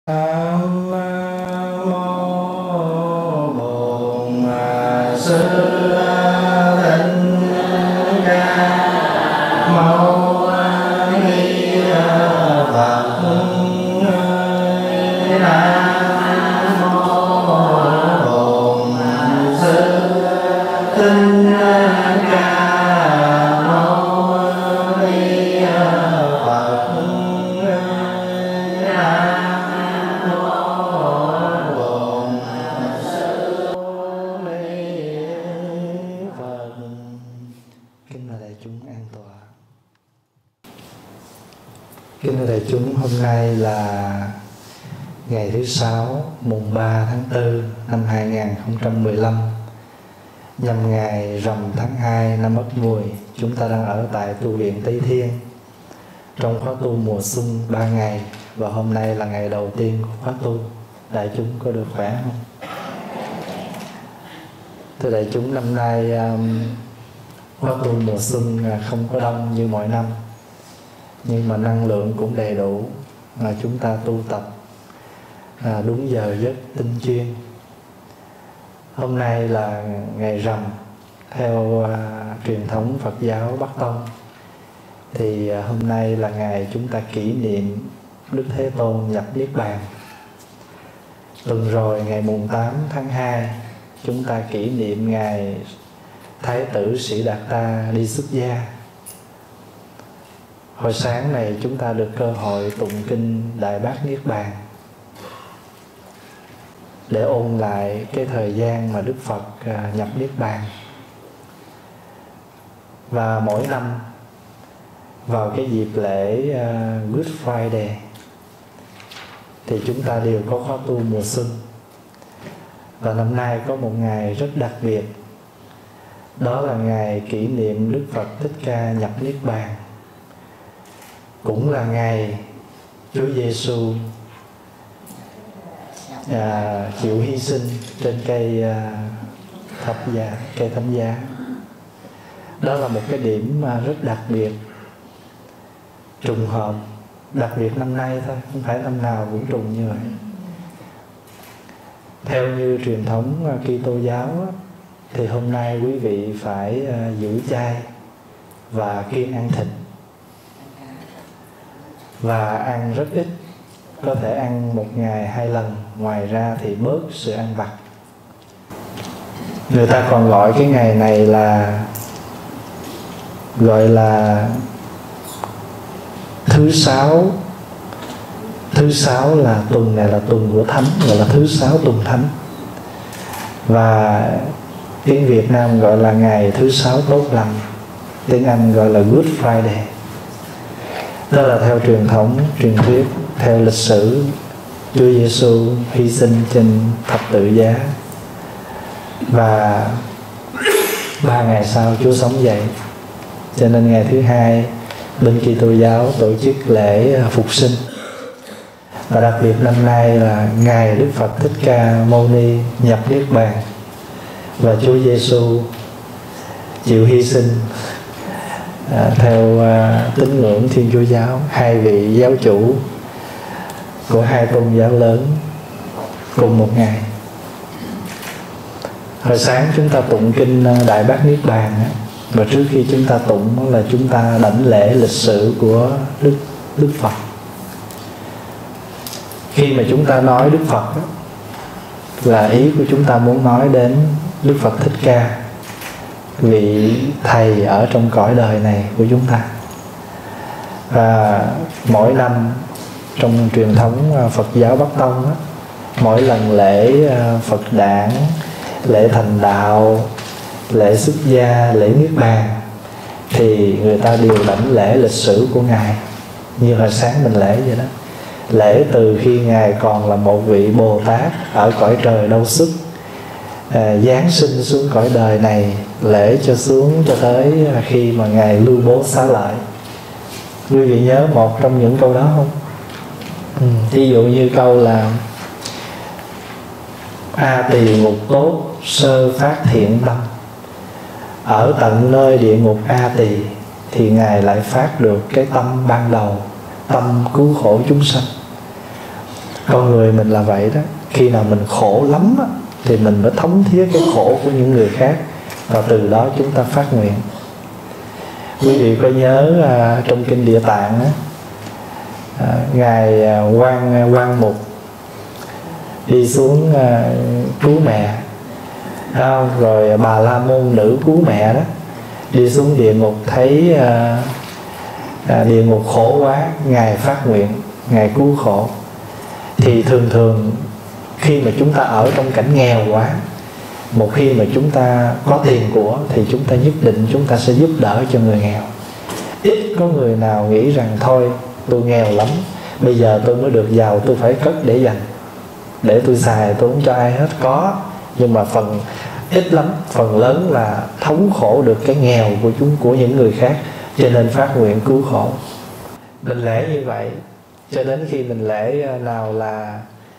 Nam mô Bổn Sư Thích Ca Mâu Ni Phật. Nam mô Bổn Sư Thích Ca Mâu Ni Phật. Kính thưa đại chúng an tọa. Kính thưa đại chúng, hôm nay là ngày thứ Sáu, mùng 3 tháng 4 năm 2015, nhằm ngày rằm tháng 2 năm Ất Mùi. Chúng ta đang ở tại tu viện Tây Thiên trong khóa tu mùa xuân 3 ngày, và hôm nay là ngày đầu tiên của khóa tu. Đại chúng có được khỏe không? Thưa đại chúng, năm nay khóa tu mùa xuân không có đông như mọi năm, nhưng mà năng lượng cũng đầy đủ, là chúng ta tu tập đúng giờ giấc tinh chuyên. Hôm nay là ngày rằm theo truyền thống Phật giáo Bắc Tông, thì hôm nay là ngày chúng ta kỷ niệm Đức Thế Tôn nhập Niết Bàn. Tuần rồi ngày mùng 8 tháng 2 chúng ta kỷ niệm ngày Thái tử Sĩ Đạt Ta đi xuất gia. Hồi sáng này chúng ta được cơ hội tụng kinh Đại Bát Niết Bàn để ôn lại cái thời gian mà Đức Phật nhập Niết Bàn. Và mỗi năm vào cái dịp lễ Good Friday thì chúng ta đều có khóa tu mùa xuân. Và năm nay có một ngày rất đặc biệt, đó là ngày kỷ niệm Đức Phật Thích Ca nhập Niết Bàn, cũng là ngày Chúa Giêsu chịu hy sinh trên cây thập giá. Đó là một cái điểm rất đặc biệt, trùng hợp, đặc biệt năm nay thôi, không phải năm nào cũng trùng như vậy. Theo như truyền thống Kitô giáo thì hôm nay quý vị phải giữ chay và kiêng ăn thịt, và ăn rất ít, có thể ăn một ngày 2 lần, ngoài ra thì bớt sự ăn vặt. Người ta còn gọi cái ngày này là thứ Sáu. Thứ Sáu là tuần này là tuần của Thánh, gọi là thứ Sáu tuần Thánh. Và tiếng Việt Nam gọi là ngày thứ Sáu tốt lành, tiếng Anh gọi là Good Friday. Đó là theo truyền thống, truyền thuyết, theo lịch sử Chúa Giêsu hy sinh trên thập tự giá, và 3 ngày sau Chúa sống dậy. Cho nên ngày thứ Hai bên Kitô giáo tổ chức lễ phục sinh. Và đặc biệt năm nay là ngày Đức Phật Thích Ca Mâu Ni nhập Niết Bàn, và Chúa Giêsu chịu hy sinh theo tín ngưỡng Thiên Chúa giáo, 2 vị giáo chủ của 2 tôn giáo lớn cùng một ngày. Hồi sáng chúng ta tụng kinh Đại Bát Niết Bàn, và trước khi chúng ta tụng là chúng ta đảnh lễ lịch sử của Đức Phật. Khi mà chúng ta nói Đức Phật là ý của chúng ta muốn nói đến Đức Phật Thích Ca, vị thầy ở trong cõi đời này của chúng ta. Và mỗi năm trong truyền thống Phật giáo Bắc Tông, mỗi lần lễ Phật đản, lễ thành đạo, lễ xuất gia, lễ Niết Bàn, thì người ta đều đảnh lễ lịch sử của Ngài. Như hồi sáng mình lễ vậy đó, lễ từ khi Ngài còn là một vị Bồ Tát ở cõi trời Đâu Xuất, giáng sinh xuống cõi đời này, lễ cho xuống cho tới khi mà Ngài lưu bố xá lợi. Quý vị nhớ một trong những câu đó không? Ví dụ như câu là A tỳ ngục tốt sơ phát thiện tâm. Ở tận nơi địa ngục A tỳ thì Ngài lại phát được cái tâm ban đầu, tâm cứu khổ chúng sanh. Con người mình là vậy đó. Khi nào mình khổ lắm á, thì mình mới thấm thía cái khổ của những người khác, và từ đó chúng ta phát nguyện. Quý vị có nhớ trong kinh Địa Tạng á, ngài Quan Mục đi xuống cứu mẹ, không? Rồi Bà La Môn nữ cứu mẹ đó đi xuống địa ngục, thấy địa ngục khổ quá, ngài phát nguyện, ngài cứu khổ. Thì thường thường khi mà chúng ta ở trong cảnh nghèo quá, một khi mà chúng ta có tiền của thì chúng ta nhất định chúng ta sẽ giúp đỡ cho người nghèo. Ít có người nào nghĩ rằng thôi tôi nghèo lắm, bây giờ tôi mới được giàu, tôi phải cất để dành, để tôi xài, tôi không cho ai hết. Có, nhưng mà phần ít lắm, phần lớn là thống khổ được cái nghèo của những người khác, cho nên phát nguyện cứu khổ. Mình lễ như vậy, cho đến khi mình lễ nào là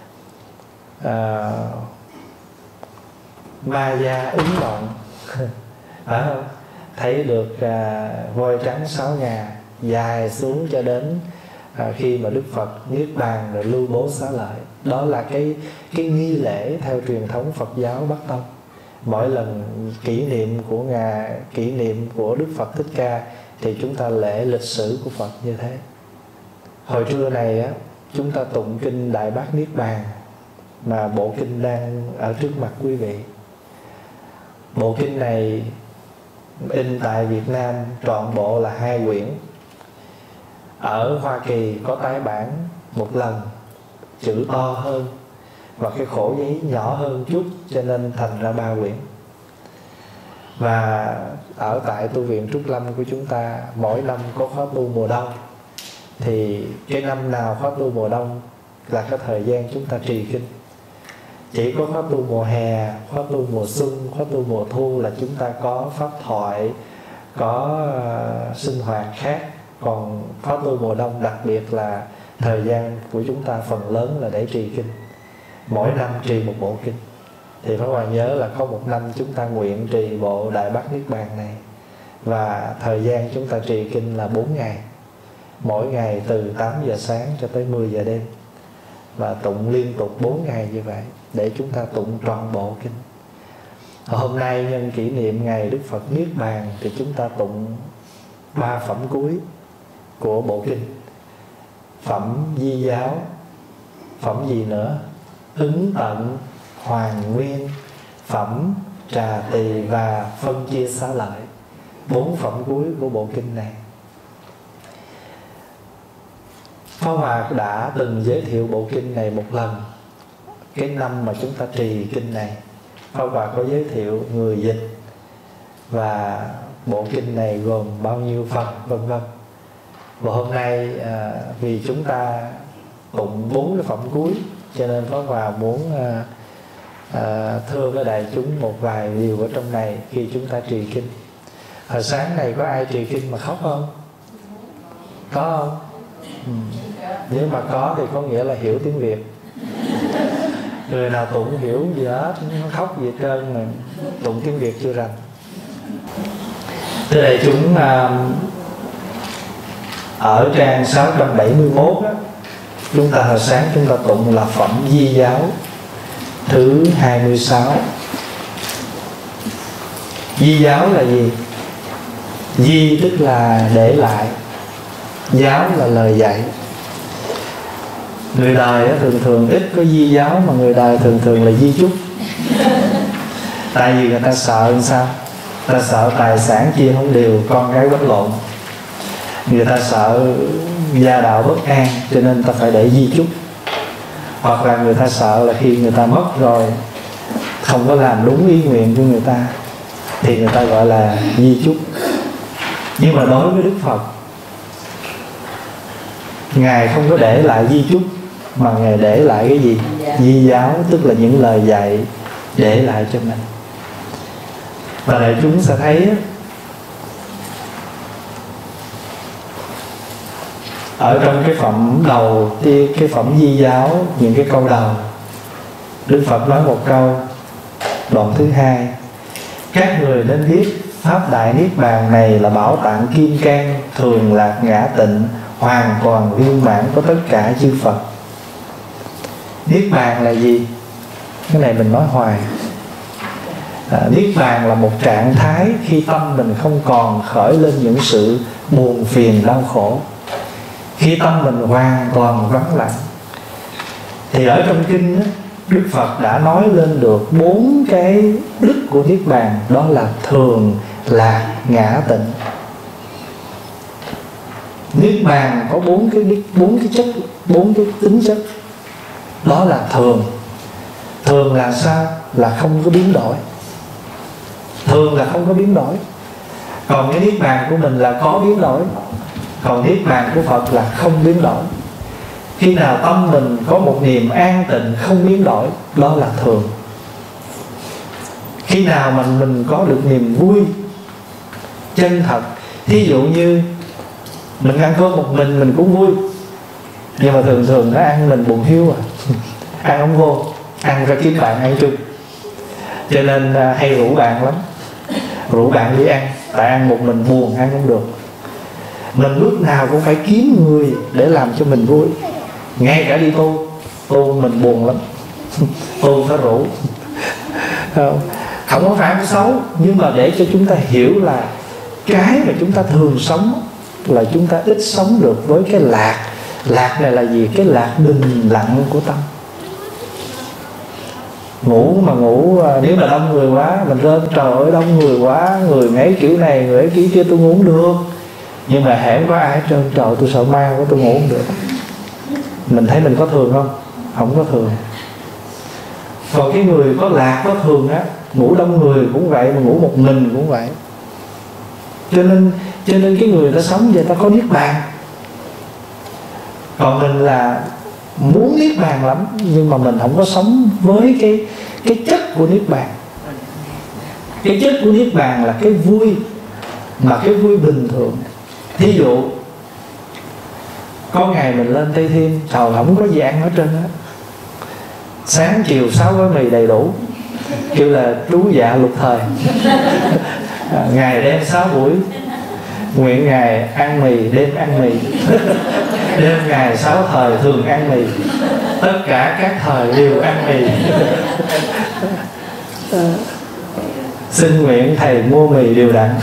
ma gia ứng động phải không? Thấy được voi trắng 6 ngà dài xuống cho đến khi mà Đức Phật niết bàn rồi lưu bố xá lợi. Đó là cái nghi lễ theo truyền thống Phật giáo Bắc Tông. Mỗi lần kỷ niệm của Đức Phật Thích Ca thì chúng ta lễ lịch sử của Phật như thế. Hồi trưa này á, chúng ta tụng kinh Đại Bát Niết Bàn, mà bộ kinh đang ở trước mặt quý vị. Bộ kinh này in tại Việt Nam trọn bộ là 2 quyển. Ở Hoa Kỳ có tái bản một lần, chữ to hơn và cái khổ giấy nhỏ hơn chút, cho nên thành ra 3 quyển. Và ở tại tu viện Trúc Lâm của chúng ta, mỗi năm có khóa tu mùa đông, thì cái năm nào khóa tu mùa đông là cái thời gian chúng ta trì kinh. Chỉ có khóa tu mùa hè, khóa tu mùa xuân, khóa tu mùa thu là chúng ta có pháp thoại, có sinh hoạt khác. Còn khóa tu mùa đông đặc biệt là thời gian của chúng ta phần lớn là để trì kinh. Mỗi năm trì một bộ kinh. Thì Pháp Hòa nhớ là có một năm chúng ta nguyện trì bộ Đại Bát Niết Bàn này, và thời gian chúng ta trì kinh là 4 ngày. Mỗi ngày từ 8 giờ sáng cho tới 10 giờ đêm, và tụng liên tục 4 ngày như vậy để chúng ta tụng trọn bộ kinh. Hôm nay nhân kỷ niệm ngày Đức Phật Niết Bàn thì chúng ta tụng 3 phẩm cuối của bộ kinh. Phẩm Di Giáo, phẩm gì nữa? Ứng Tận, Hoàn Nguyên, phẩm Trà Tỳ và phân chia xá lợi. 4 phẩm cuối của bộ kinh này. Pháp Hòa đã từng giới thiệu bộ kinh này một lần. Cái năm mà chúng ta trì kinh này, Pháp Hòa có giới thiệu người dịch và bộ kinh này gồm bao nhiêu phần, vân vân. Và hôm nay vì chúng ta tụng 4 cái phẩm cuối, cho nên Pháp Hòa muốn thưa với đại chúng một vài điều ở trong này khi chúng ta trì kinh. Hồi sáng này có ai trì kinh mà khóc không? Có không? Nếu mà có thì có nghĩa là hiểu tiếng Việt. Người nào tụng hiểu gì hết, khóc gì hết trơn, mà tụng tiếng Việt chưa rành. Thưa đại chúng, ở trang 671 á, chúng ta hồi sáng chúng ta tụng là phẩm Di Giáo thứ 26. Di Giáo là gì? Di tức là để lại, giáo là lời dạy. Người đời thường thường ít có di giáo, mà người đời thường thường là di chúc. Tại vì người ta sợ làm sao? Ta sợ tài sản chia không đều, con cái quánh lộn. Người ta sợ gia đạo bất an, cho nên ta phải để di chúc. Hoặc là người ta sợ là khi người ta mất rồi, không có làm đúng ý nguyện của người ta, thì người ta gọi là di chúc. Nhưng mà đối với Đức Phật, Ngài không có để lại di chúc, mà Ngài để lại cái gì? Di giáo, tức là những lời dạy để lại cho mình. Và đại chúng sẽ thấy ở trong cái phẩm đầu, cái phẩm Di Giáo, những cái câu đầu, Đức Phật nói một câu, đoạn thứ 2: các người nên biết Pháp Đại Niết Bàn này là bảo tạng kim cang, thường lạc ngã tịnh, hoàn toàn viên mãn của tất cả chư Phật. Niết bàn là gì? Cái này mình nói hoài. Niết bàn là một trạng thái khi tâm mình không còn khởi lên những sự buồn phiền đau khổ, khi tâm mình hoàn toàn vắng lặng. Thì ở trong kinh đó, Đức Phật đã nói lên được 4 cái đức của Niết bàn. Đó là thường, lạc, ngã, tịnh. Niết bàn có 4 cái chất, 4 cái tính chất. Đó là thường. Thường là sao? Là không có biến đổi. Thường là không có biến đổi. Còn cái Niết bàn của mình là có biến đổi. Còn Niết bàn của Phật là không biến đổi. Khi nào tâm mình có một niềm an tịnh không biến đổi, đó là thường. Khi nào mà mình có được niềm vui chân thật, thí dụ như mình ăn cơm một mình cũng vui, nhưng mà thường thường nó ăn mình buồn hiu ăn không vô, ăn ra kiếm bạn ăn chung. Cho nên hay rủ bạn lắm, rủ bạn đi ăn, tại ăn một mình buồn, ăn không được. Mình lúc nào cũng phải kiếm người để làm cho mình vui. Ngay cả đi tu mình buồn lắm tu phải rủ. Không có phải xấu, nhưng mà để cho chúng ta hiểu là cái mà chúng ta thường sống là chúng ta ít sống được với cái lạc. Lạc này là gì? Cái lạc bình lặng của tâm. Ngủ mà ngủ, nếu mà đông người quá mình rên trời ơi đông người quá, người ấy kiểu này, người ấy kiểu kia, tôi ngủ không được. Nhưng mà hễ có ai hết trơn, trời tôi sợ ma quá, tôi ngủ không được. Mình thấy mình có thường không? Không có thường. Còn cái người có lạc, có thường á, ngủ đông người cũng vậy, mà ngủ một mình cũng vậy. Cho nên cái người ta sống vậy ta có niết bàn. Còn mình là muốn niết bàn lắm, nhưng mà mình không có sống với cái chất của niết bàn. Cái chất của niết bàn là cái vui, mà cái vui bình thường. Thí dụ có ngày mình lên Tây Thiên, trời không có gì ăn hết trơn á, sáng chiều 6 gói mì đầy đủ, kêu là trú dạ lục thời. Ngày đêm 6 buổi, nguyện ngày ăn mì, đêm ăn mì. Đêm ngày 6 thời thường ăn mì, tất cả các thời đều ăn mì. Xin nguyện thầy mua mì đều đặn.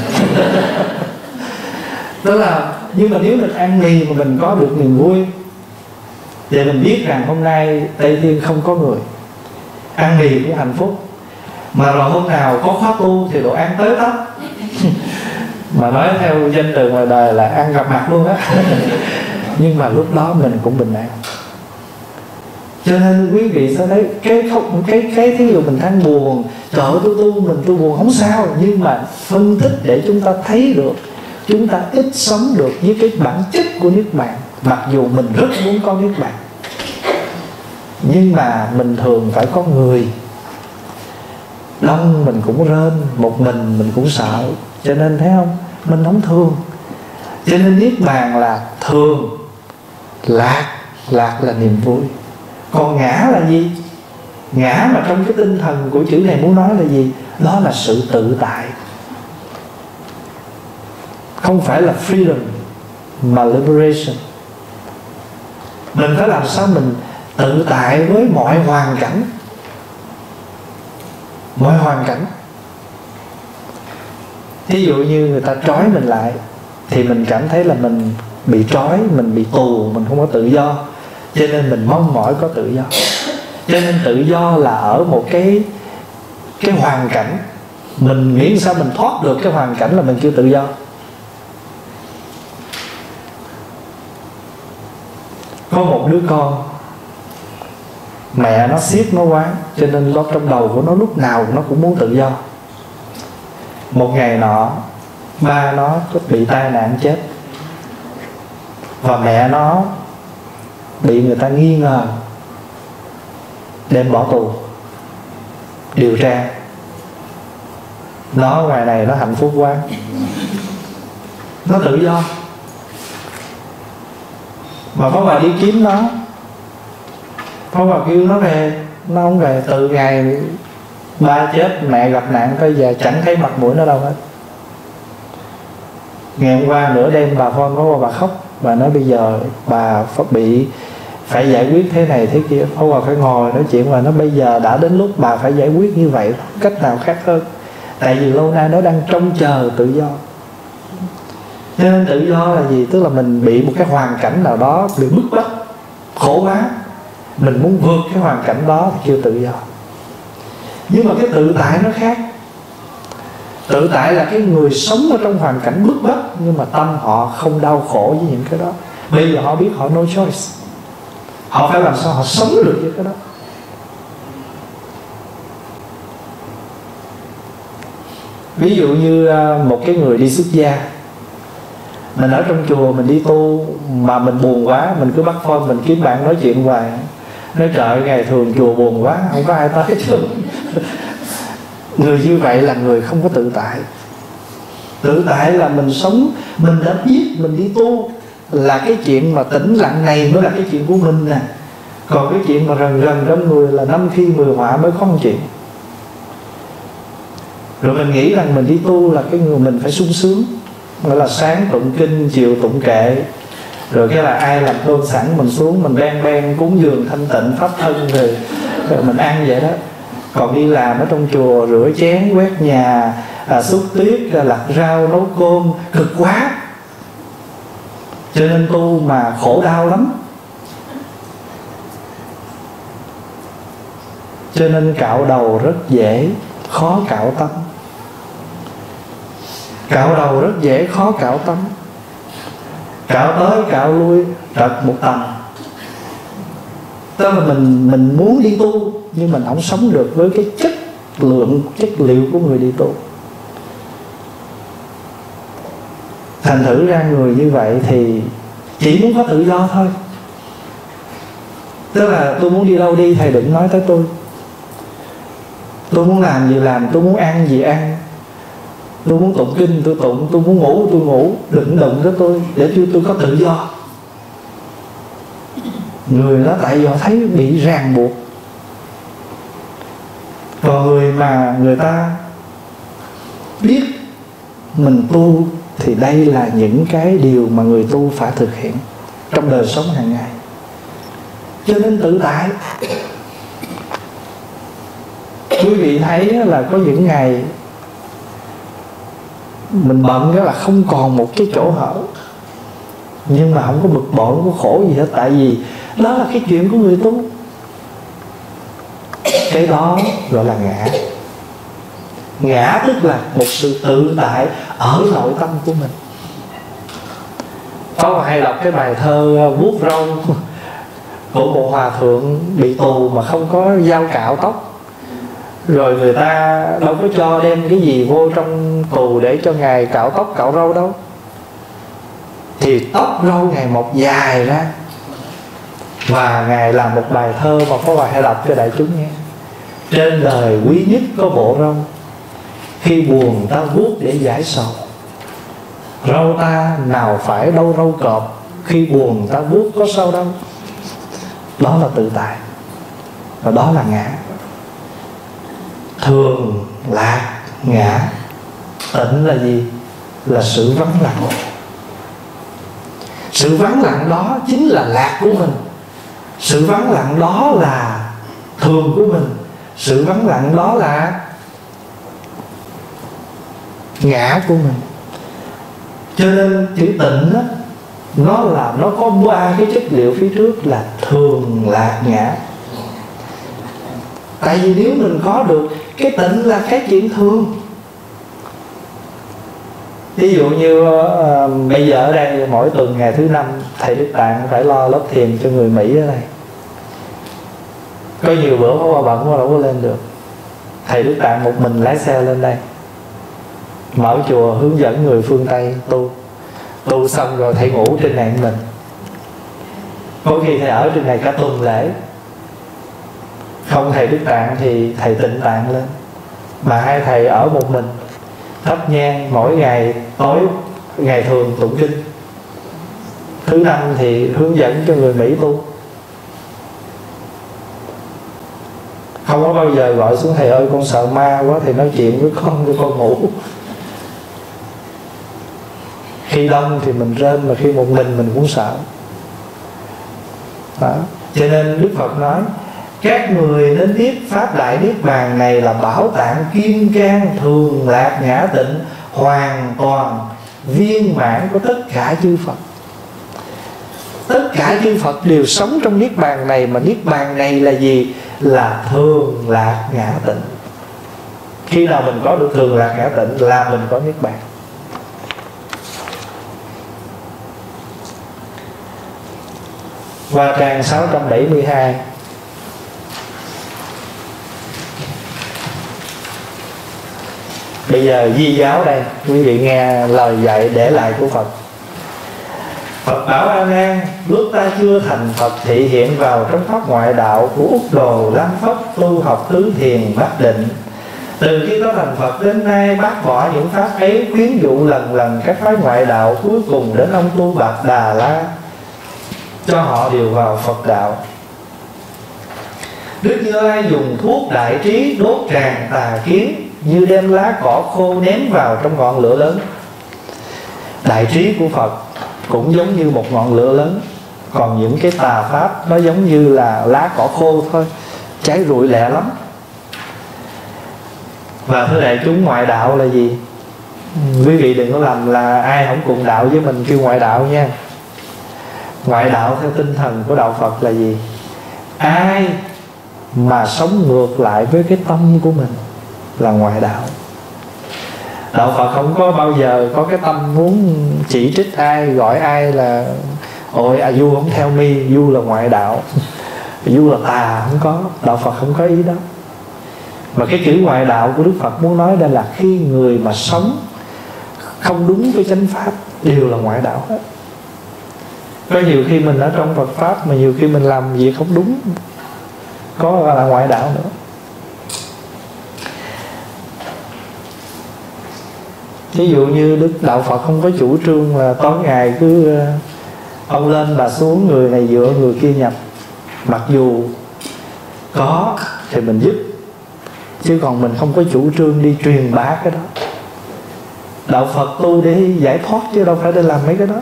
Tức là, nhưng mà nếu mình ăn mì mà mình có được niềm vui, thì mình biết rằng hôm nay Tây Thiên không có người, ăn mì cũng hạnh phúc. Mà rồi hôm nào có khóa tu thì đồ ăn tới tấp. Mà nói theo danh từ ngoài đời là ăn gặp mặt luôn á. Nhưng mà lúc đó mình cũng bình an. Cho nên quý vị sẽ thấy cái thí dụ mình than buồn, trời ơi tôi buồn không sao, nhưng mà phân tích để chúng ta thấy được chúng ta ít sống được với cái bản chất của niết bàn. Mặc dù mình rất muốn có niết bàn, nhưng mà mình thường phải có người. Đông mình cũng rên, một mình cũng sợ. Cho nên thấy không, mình không thường. Cho nên niết bàn là thường, lạc là niềm vui. Còn ngã là gì? Ngã mà trong cái tinh thần của chữ này muốn nói là gì? Đó là sự tự tại. Không phải là freedom, mà liberation. Mình phải làm sao mình tự tại với mọi hoàn cảnh. Mọi hoàn cảnh. Thí dụ như người ta trói mình lại, thì mình cảm thấy là mình bị trói, mình bị tù, mình không có tự do. Cho nên mình mong mỏi có tự do. Cho nên tự do là ở một cái hoàn cảnh. Mình nghĩ sao mình thoát được cái hoàn cảnh là mình kêu tự do. Có một đứa con, mẹ nó siết nó quá, cho nên nó trong đầu của nó lúc nào nó cũng muốn tự do. Một ngày nọ ba nó bị tai nạn chết, và mẹ nó bị người ta nghi ngờ đem bỏ tù điều tra. Nó ngoài này nó hạnh phúc quá, nó tự do. Mà Pháp Hòa đi kiếm nó, Pháp Hòa kêu nó về, nó không về. Từ ngày ba chết, mẹ gặp nạn tới giờ chẳng thấy mặt mũi nó đâu hết. Ngày hôm qua nửa đêm bà phone Pháp Hòa, bà khóc. Bà nói bây giờ bà bị phải giải quyết thế này thế kia. Pháp Hòa phải ngồi nói chuyện và nó bây giờ đã đến lúc bà phải giải quyết như vậy, cách nào khác hơn. Tại vì lâu nay nó đang trông chờ tự do. Cho nên tự do là gì? Tức là mình bị một cái hoàn cảnh nào đó bị bức bách, khổ quá, mình muốn vượt cái hoàn cảnh đó thì kêu tự do. Nhưng mà cái tự tại nó khác. Tự tại là cái người sống ở trong hoàn cảnh bức bách, nhưng mà tâm họ không đau khổ với những cái đó. Bây giờ họ biết họ no choice, họ phải làm sao họ sống được với cái đó. Ví dụ như một cái người đi xuất gia, mình ở trong chùa mình đi tu mà mình buồn quá, mình cứ bắt phone mình kiếm bạn nói chuyện hoài, nói trời ngày thường chùa buồn quá không có ai tới chứ. Người như vậy là người không có tự tại. Tự tại là mình sống, mình đã biết mình đi tu là cái chuyện mà tĩnh lặng này mới là cái chuyện của mình nè. Còn cái chuyện mà rần rần trong người là 5 khi 10 họa mới có một chuyện. Rồi mình nghĩ rằng mình đi tu là cái người mình phải sung sướng, gọi là sáng tụng kinh, chiều tụng kệ, rồi cái là ai làm cơm sẵn mình xuống mình ben cúng dường thanh tịnh pháp thân rồi mình ăn vậy đó. Còn đi làm ở trong chùa rửa chén, quét nhà, xúc tuyết, lặt rau, nấu cơm cực quá. Cho nên tu mà khổ đau lắm. Cho nên cạo đầu rất dễ, khó cạo tâm. Cạo đầu rất dễ, khó cạo tâm. Cạo tới cạo lui trật một tầng. Tức là mình muốn đi tu nhưng mình không sống được với cái chất liệu của người đi tu. Thành thử ra người như vậy thì chỉ muốn có tự do thôi. Tức là tôi muốn đi đâu đi, thầy đừng nói tới tôi. Tôi muốn làm gì làm, tôi muốn ăn gì ăn, tôi muốn tụng kinh tôi tụng, tôi muốn ngủ tôi ngủ, đừng đụng tới tôi để tôi có tự do. Người đó tại vì họ thấy bị ràng buộc. Còn người mà người ta biết mình tu thì đây là những cái điều mà người tu phải thực hiện trong đời sống hàng ngày. Cho nên tự tại. Quý vị thấy là có những ngày mình bận đó là không còn một cái chỗ hở, nhưng mà không có bực bội, không có khổ gì hết. Tại vì đó là cái chuyện của người tu. Cái đó gọi là ngã. Ngã tức là một sự tự tại ở nội tâm của mình. Có hay đọc cái bài thơ vuốt râu của một hòa thượng bị tù mà không có dao cạo tóc. Rồi người ta đâu có cho đem cái gì vô trong tù để cho ngài cạo tóc cạo râu đâu. Thì tóc râu ngài mọc dài ra. Và ngài làm một bài thơ mà có bài hay đọc cho đại chúng nghe. Trên đời quý nhất có bộ râu, khi buồn ta vuốt để giải sầu. Râu ta nào phải đâu râu cọp, khi buồn ta vuốt có sao đâu. Đó là tự tại. Và đó là ngã. Thường, lạc, ngã. Tịnh là gì? Là sự vắng lặng. Sự vắng lặng đó chính là lạc của mình. Sự vắng lặng đó là thường của mình. Sự vắng lặng đó là ngã của mình. Cho nên chữ tịnh đó, nó có 3 cái chất liệu phía trước là thường, lạc, ngã. Tại vì nếu mình có được cái tịnh là cái chuyện thường. Ví dụ như bây giờ ở đây mỗi tuần ngày thứ 5 thầy Đức Tạng phải lo lớp thiền cho người Mỹ ở đây. Có nhiều bữa có qua bận quá đâu có lên được. Thầy Đức Tạng một mình lái xe lên đây, mở chùa hướng dẫn người phương Tây tu. Tu xong rồi thầy ngủ trên này mình. Có khi thầy ở trên này cả tuần lễ. Không thầy Đức Tạng thì thầy Tịnh Tạng lên. Mà hai thầy ở một mình, thắp nhang mỗi ngày tối, ngày thường tụng kinh. Thứ 5 thì hướng dẫn cho người Mỹ tu. Không có bao giờ gọi xuống thầy ơi con sợ ma quá, thầy nói chuyện với con cho con ngủ. Khi đông thì mình rên, mà khi một mình cũng sợ đó. Cho nên Đức Phật nói các người nên biết Pháp Đại Niết Bàn này là bảo tạng kim cang thường lạc ngã tịnh, hoàn toàn viên mãn của tất cả chư Phật. Tất cả chư Phật đều sống trong Niết Bàn này. Mà Niết Bàn này là gì? Là thường lạc ngã tịnh. Khi nào mình có được thường lạc ngã tịnh là mình có Niết Bàn. Qua trang 672. Bây giờ di giáo đây, quý vị nghe lời dạy để lại của Phật. Phật bảo A Nan, lúc ta chưa thành Phật thị hiện vào trong pháp ngoại đạo của Úc Đồ Lam Phất tu học tứ thiền bát định. Từ khi có thành Phật đến nay, bác bỏ những pháp ấy, khuyến dụ lần lần các phái ngoại đạo, cuối cùng đến ông Tu Bạc Đà La, cho họ đều vào Phật đạo. Đức Như Lai dùng thuốc đại trí đốt tràn tà kiến, như đem lá cỏ khô ném vào trong ngọn lửa lớn. Đại trí của Phật cũng giống như một ngọn lửa lớn. Còn những cái tà pháp nó giống như là lá cỏ khô thôi, cháy rụi lẹ lắm. Và thưa đại chúng, ngoại đạo là gì? Quý vị đừng có lầm là ai không cùng đạo với mình kêu ngoại đạo nha. Ngoại đạo theo tinh thần của đạo Phật là gì? Ai mà sống ngược lại với cái tâm của mình là ngoại đạo. Đạo Phật không có bao giờ có cái tâm muốn chỉ trích ai, gọi ai là ôi du không theo mi, du là ngoại đạo, du là tà, không có. Đạo Phật không có ý đó. Mà cái chữ ngoại đạo của Đức Phật muốn nói đây là khi người mà sống không đúng với chánh pháp đều là ngoại đạo hết. Có nhiều khi mình ở trong Phật pháp mà nhiều khi mình làm việc không đúng, có là ngoại đạo nữa. Ví dụ như Đức Đạo Phật không có chủ trương là tối ngày cứ ông lên bà xuống, người này dựa người kia nhập. Mặc dù có thì mình giúp, chứ còn mình không có chủ trương đi truyền bá cái đó. Đạo Phật tu để giải thoát chứ đâu phải để làm mấy cái đó.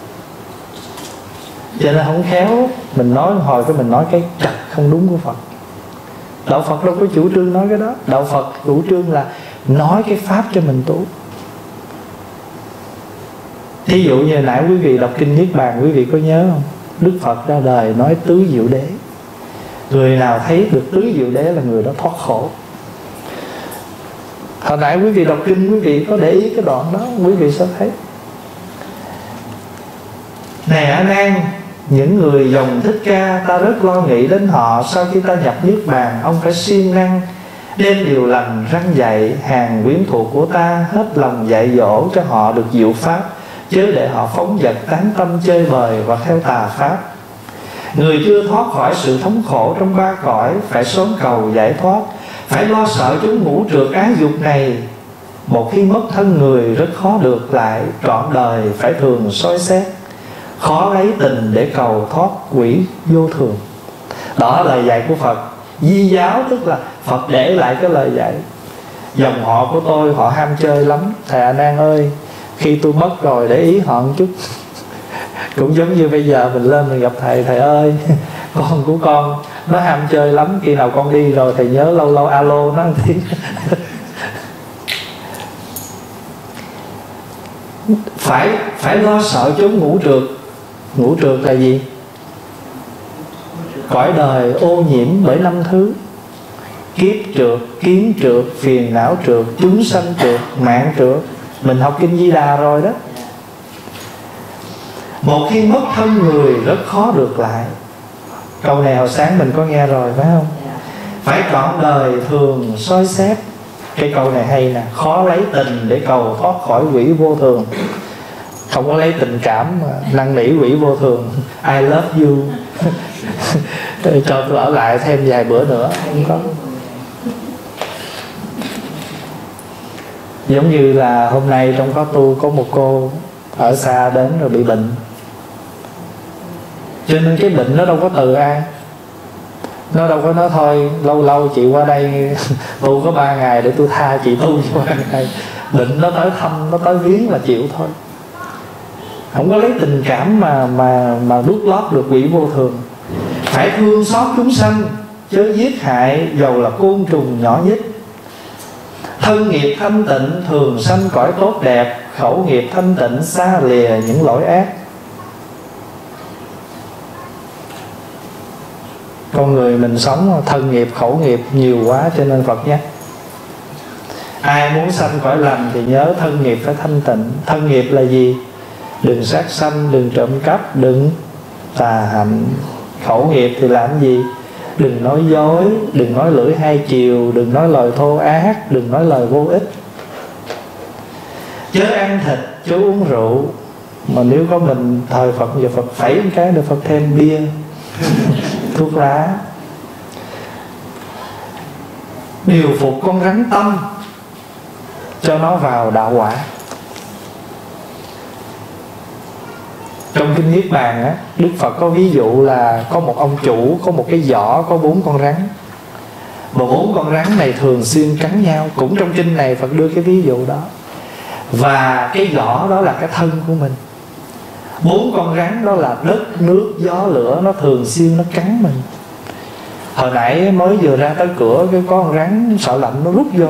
Cho nên không khéo mình nói hồi cái mình nói cái trật không đúng của Phật. Đạo Phật đâu có chủ trương nói cái đó. Đạo Phật chủ trương là nói cái pháp cho mình tu. Thí dụ như nãy quý vị đọc kinh Niết Bàn, quý vị có nhớ không? Đức Phật ra đời nói tứ diệu đế. Người nào thấy được tứ diệu đế là người đó thoát khổ. Hồi nãy quý vị đọc kinh, quý vị có để ý cái đoạn đó, quý vị sẽ thấy. Này A Nan, những người dòng Thích Ca ta rất lo nghĩ đến họ. Sau khi ta nhập Niết Bàn, ông phải siêng năng đem điều lành răn dạy hàng quyến thuộc của ta, hết lòng dạy dỗ cho họ được diệu pháp, chớ để họ phóng dật tán tâm chơi bời và theo tà pháp. Người chưa thoát khỏi sự thống khổ trong ba cõi phải sớm cầu giải thoát, phải lo sợ chúng ngũ trượt ái dục này. Một khi mất thân người rất khó được lại, trọn đời phải thường soi xét, khó lấy tình để cầu thoát quỷ vô thường. Đó là lời dạy của Phật. Di giáo tức là Phật để lại cái lời dạy. Dòng họ của tôi họ ham chơi lắm, thầy A Nan ơi, khi tôi mất rồi để ý họ một chút. Cũng giống như bây giờ mình lên mình gặp thầy, thầy ơi con của con nó ham chơi lắm, khi nào con đi rồi thầy nhớ lâu lâu alo nó một tiếng. Phải lo sợ chốn ngũ trượt. Ngũ trượt là gì? Cõi đời ô nhiễm bởi năm thứ: kiếp trượt, kiến trượt, phiền não trượt, chúng sanh trượt, mạng trượt. Mình học kinh Di Đà rồi đó. Một khi mất thân người rất khó được lại. Câu này hồi sáng mình có nghe rồi phải không? Phải trọn đời thường soi xét. Cái câu này hay nè. Khó lấy tình để cầu thoát khỏi quỷ vô thường. Không có lấy tình cảm mà năn nỉ quỷ vô thường. I love you. Cho tôi ở lại thêm vài bữa nữa. Không có. Giống như là hôm nay trong khóa tu có một cô ở xa đến rồi bị bệnh. Cho nên cái bệnh nó đâu có từ ai. Nó đâu có nói thôi lâu lâu chị qua đây tu có 3 ngày để tôi tha chị tu cho 3 ngày. Bệnh nó tới thăm, nó tới viếng là chịu thôi. Không có lấy tình cảm mà đút lót được quỷ vô thường. Phải thương xót chúng sanh, chớ giết hại dầu là côn trùng nhỏ nhất. Thân nghiệp thanh tịnh thường sanh cõi tốt đẹp, khẩu nghiệp thanh tịnh xa lìa những lỗi ác. Con người mình sống thân nghiệp khẩu nghiệp nhiều quá, cho nên Phật nhắc ai muốn sanh cõi lành thì nhớ thân nghiệp phải thanh tịnh. Thân nghiệp là gì? Đừng sát sanh, đừng trộm cắp, đừng tà hạnh. Khẩu nghiệp thì làm gì? Đừng nói dối, đừng nói lưỡi hai chiều, đừng nói lời thô ác, đừng nói lời vô ích. Chớ ăn thịt, chớ uống rượu. Mà nếu có mình thời Phật, giờ Phật phẩy một cái để Phật thêm bia thuốc lá. Điều phục con rắn tâm cho nó vào đạo quả. Trong kinh Niết Bàn á, Đức Phật có ví dụ là có một ông chủ có một cái giỏ có 4 con rắn. Mà 4 con rắn này thường xuyên cắn nhau. Cũng trong kinh này Phật đưa cái ví dụ đó. Và cái giỏ đó là cái thân của mình. 4 con rắn đó là đất, nước, gió, lửa. Nó thường xuyên nó cắn mình. Hồi nãy mới vừa ra tới cửa, cái con rắn sợ lạnh nó rút vô.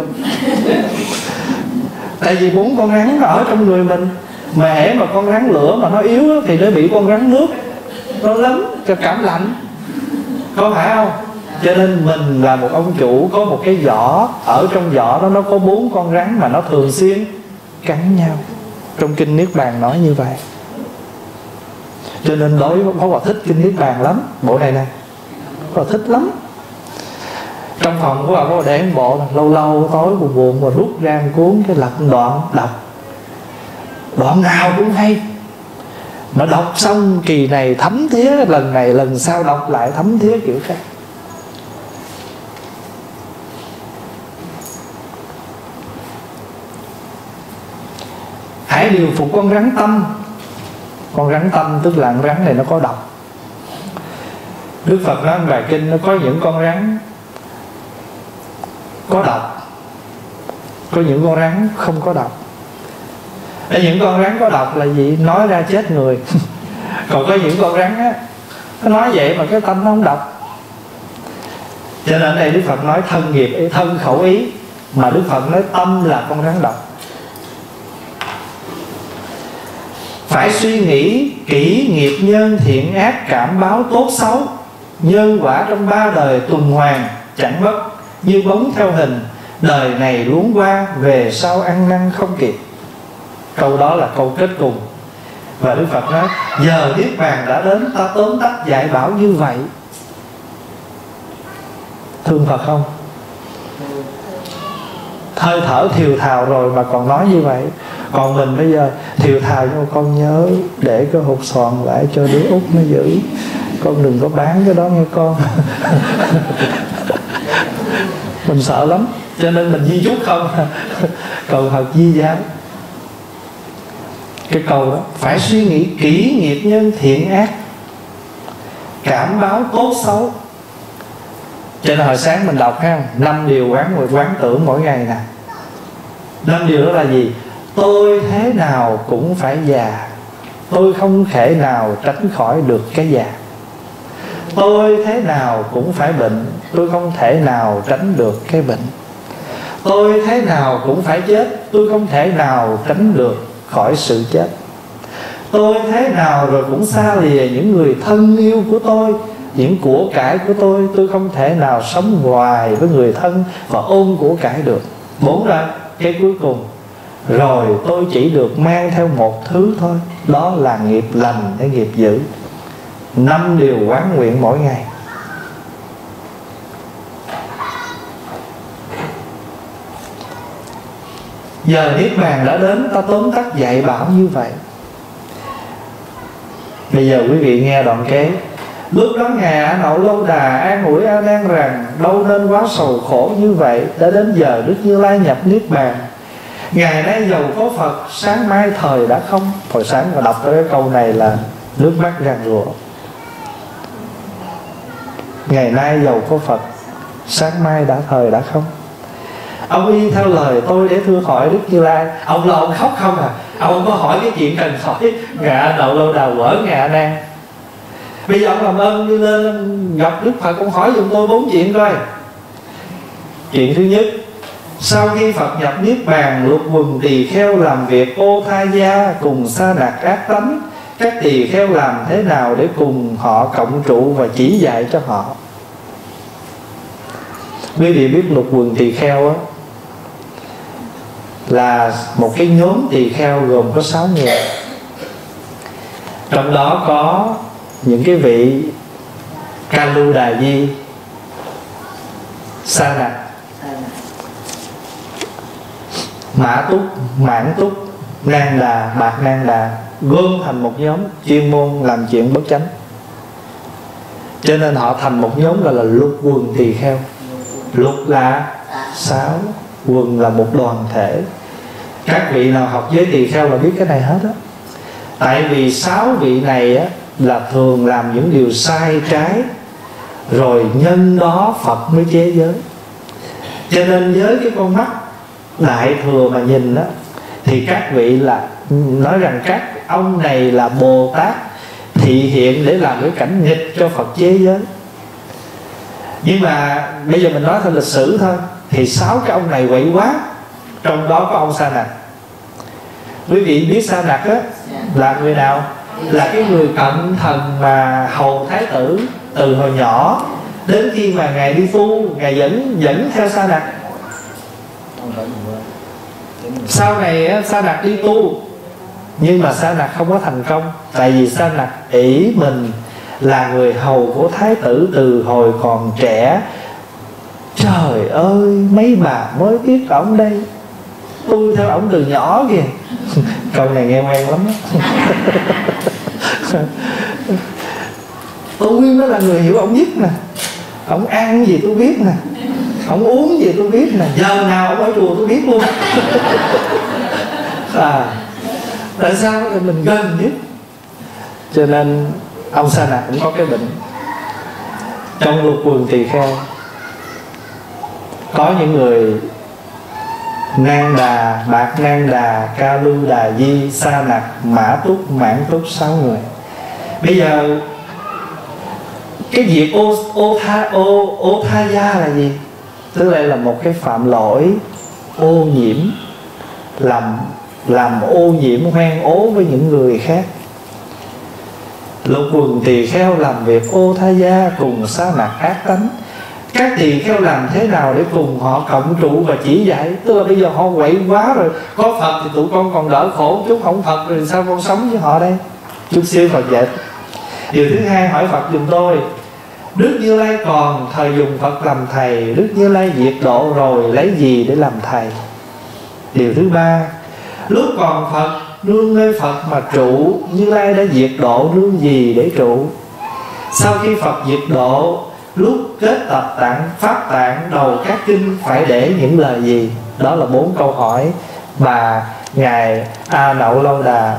Tại vì 4 con rắn ở trong người mình. Mà hễ mà con rắn lửa mà nó yếu thì nó bị con rắn nước nó lấn cho cảm lạnh, có phải không? Cho nên mình là một ông chủ có một cái giỏ. Ở trong giỏ đó nó có 4 con rắn mà nó thường xuyên cắn nhau. Trong kinh Niết Bàn nói như vậy. Cho nên đối với Pháp Hòa thích kinh Niết Bàn lắm. Bộ này nè Pháp Hòa thích lắm. Trong phòng của Pháp Hòa để một bộ, lâu lâu tối buồn buồn mà rút ra một cuốn, cái lật đoạn đọc. Đoạn nào cũng hay. Mà đọc xong kỳ này thấm thía, lần này lần sau đọc lại thấm thía kiểu khác. Hãy điều phục con rắn tâm. Con rắn tâm tức là con rắn này nó có độc. Đức Phật nói bài kinh nó có những con rắn có độc, có những con rắn không có độc. Để những con rắn có độc là gì? Nói ra chết người. Còn có những con rắn á, nó nói vậy mà cái tâm nó không độc. Cho nên ở đây Đức Phật nói thân nghiệp, thân khẩu ý. Mà Đức Phật nói tâm là con rắn độc. Phải suy nghĩ kỹ nghiệp nhân thiện ác, cảm báo tốt xấu. Nhân quả trong 3 đời tuần hoàn chẳng mất, như bóng theo hình. Đời này luống qua, về sau ăn năn không kịp. Câu đó là câu kết cùng. Và Đức Phật nói giờ Niết Bàn đã đến, ta tóm tắt dạy bảo như vậy. Thương Phật không? Hơi thở thiều thào rồi mà còn nói như vậy. Còn mình bây giờ thiều thào nhưng mà con nhớ để cái hột xoàn lại cho đứa út nó giữ. Con đừng có bán cái đó nghe con. Mình sợ lắm. Cho nên mình di chúc không. Cầu Phật di giáo. Cái câu đó phải suy nghĩ kỹ nghiệp nhân thiện ác, cảm báo tốt xấu. Cho nên hồi sáng mình đọc ha, 5 điều quán tưởng mỗi ngày nè. 5 điều đó là gì? Tôi thế nào cũng phải già, tôi không thể nào tránh khỏi được cái già. Tôi thế nào cũng phải bệnh, tôi không thể nào tránh được cái bệnh. Tôi thế nào cũng phải chết, tôi không thể nào tránh được khỏi sự chết. Tôi thế nào rồi cũng xa lìa những người thân yêu của tôi, những của cải của tôi không thể nào sống hoài với người thân và ôm của cải được. 4 ra cái cuối cùng. Rồi tôi chỉ được mang theo một thứ thôi, đó là nghiệp lành hay nghiệp dữ. 5 điều quán nguyện mỗi ngày. Giờ Niết Bàn đã đến, ta tóm tắt dạy bảo như vậy. Bây giờ quý vị nghe đoạn kế. Lúc đó Ngài A Nậu Lâu Đà an ủi A Nan rằng đâu nên quá sầu khổ như vậy. Đã đến giờ Đức Như Lai nhập Niết Bàn. Ngày nay giàu có Phật, sáng mai thời đã không. Hồi sáng mà đọc cái câu này là nước mắt ràn rụa. Ngày nay giàu có Phật, sáng mai đã thời đã không. Ông y theo lời tôi để thưa hỏi Đức Như Lai. Ông là ông khóc không à? Ông có hỏi cái chuyện cần hỏi. Ngài A Nậu Lâu Đà quở Ngài A Nan. Bây giờ ông làm ơn đi lên gặp Đức Phật, ông hỏi giùm tôi 4 chuyện coi. Chuyện thứ nhất, sau khi Phật nhập Niết Bàn, lục quần tỳ kheo làm việc ô tha gia cùng sa đạc ác tánh. Các tỳ kheo làm thế nào để cùng họ cộng trụ và chỉ dạy cho họ? Quý vị biết lục quần tỳ kheo á, là một cái nhóm tỳ kheo gồm có 6 người. Trong đó có những cái vị Ca Lưu Đà Di, Sa Nặc, Mã Túc, Mãn Túc, Nan Đà, Bạc Nan Đà, gom thành một nhóm chuyên môn làm chuyện bất chánh. Cho nên họ thành một nhóm gọi là lục quần tỳ kheo. Lục là 6, quần là một đoàn thể. Các vị nào học giới tỳ kheo là biết cái này hết á. Tại vì 6 vị này á, là thường làm những điều sai trái, rồi nhân đó Phật mới chế giới. Cho nên với cái con mắt đại thừa mà nhìn đó, thì các vị là nói rằng các ông này là Bồ Tát thị hiện để làm cái cảnh nghịch cho Phật chế giới. Nhưng mà bây giờ mình nói theo lịch sử thôi, thì 6 cái ông này quậy quá. Trong đó có ông Sa Nặc. Quý vị biết Sa Nặc á là người nào? Là cái người cận thần mà hầu thái tử từ hồi nhỏ, đến khi mà ngài đi tu, ngài dẫn theo Sa Nặc. Sau này á, Sa Nặc đi tu, nhưng mà Sa Nặc không có thành công. Tại vì Sa Nặc ỷ mình là người hầu của thái tử từ hồi còn trẻ. Trời ơi, mấy bà mới biết ổng đây, tôi theo ổng từ nhỏ kìa. Câu này nghe quen lắm đó. Tôi mới là người hiểu ổng nhất nè. Ổng ăn gì tôi biết nè, ổng uống gì tôi biết nè, giờ nào ổng ở chùa tôi biết luôn. Tại sao? Thì mình gần nhất. Cho nên ông Sa Nặc cũng có cái bệnh. Trong lục quần tỳ kheo có những người Nan Đà, Bạc Nan Đà, Ca Lưu Đà Di, Sa Nặc, Mã Túc, Mãn Túc, 6 người. Bây giờ cái việc ô tha gia là gì? Tức là một cái phạm lỗi ô nhiễm, làm ô nhiễm hoen ố với những người khác. Lục quần tỳ kheo làm việc ô tha gia cùng sa nặc ác tánh. Các tỳ kheo làm thế nào để cùng họ cộng trụ và chỉ dạy? Tức là bây giờ họ quậy quá rồi, có Phật thì tụi con còn đỡ khổ chút, không Phật rồi sao con sống với họ đây? Chút xíu Phật dạy. Điều thứ hai, hỏi Phật giùm tôi. Đức Như Lai còn, thời dùng Phật làm thầy, Đức Như Lai diệt độ rồi, lấy gì để làm thầy? Điều thứ ba, lúc còn Phật, nương nơi Phật mà trụ, Như Lai đã diệt độ nương gì để trụ? Sau khi Phật diệt độ, lúc kết tập tạng, pháp tạng, đầu các kinh phải để những lời gì? Đó là 4 câu hỏi mà Ngài A Nậu Lâu Đà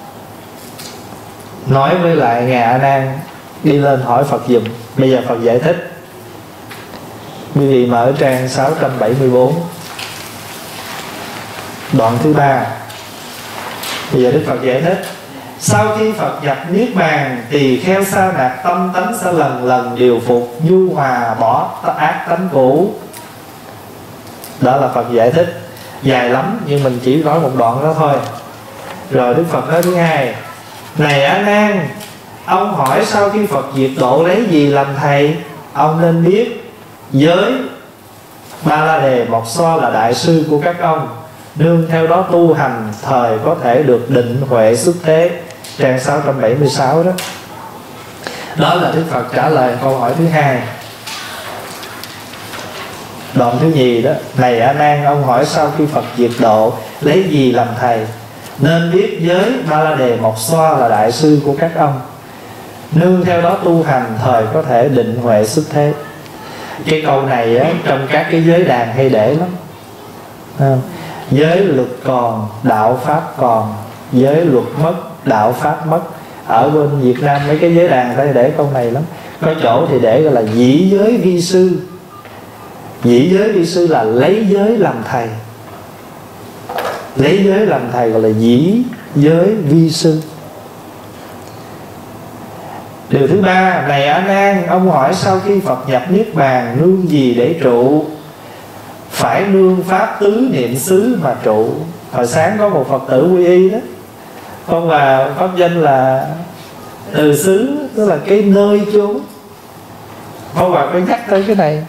nói với lại Ngài A Nan đi lên hỏi Phật giùm. Bây giờ Phật giải thích. Quý vị mở trang 674, đoạn thứ 3. Bây giờ Đức Phật giải thích. Sau khi Phật nhập Niết Bàn, tỳ kheo sa nặc tâm tánh sẽ lần lần điều phục, nhu hòa bỏ ác tánh cũ. Đó là Phật giải thích. Dài lắm nhưng mình chỉ nói một đoạn đó thôi. Rồi Đức Phật nói thứ hai. Này A Nan, ông hỏi sau khi Phật diệt độ lấy gì làm thầy? Ông nên biết giới Ba La Đề Mộc So là đại sư của các ông, nương theo đó tu hành, thời có thể được định huệ xuất thế. Trang 676 đó. Đó là Đức Phật trả lời câu hỏi thứ hai. Đoạn thứ nhì đó. Này A Nan, ông hỏi sau khi Phật diệt độ lấy gì làm thầy? Nên biết giới Ba La Đề Mộc So là đại sư của các ông, nương theo đó tu hành, thời có thể định huệ xuất thế. Cái câu này á, trong các cái giới đàn hay để lắm. Giới luật còn, đạo pháp còn. Giới luật mất, đạo pháp mất. Ở bên Việt Nam mấy cái giới đàn ta để câu này lắm. Có chỗ thì để gọi là dĩ giới vi sư. Dĩ giới vi sư là lấy giới làm thầy. Lấy giới làm thầy gọi là dĩ giới vi sư. Điều thứ ba: này A Nan, ông hỏi sau khi Phật nhập niết bàn nương gì để trụ? Phải nương pháp tứ niệm xứ mà trụ. Hồi sáng có một Phật tử quy y đó, ông là pháp danh là từ xứ, tức là cái nơi chốn. Ông bà phải nhắc tới cái này.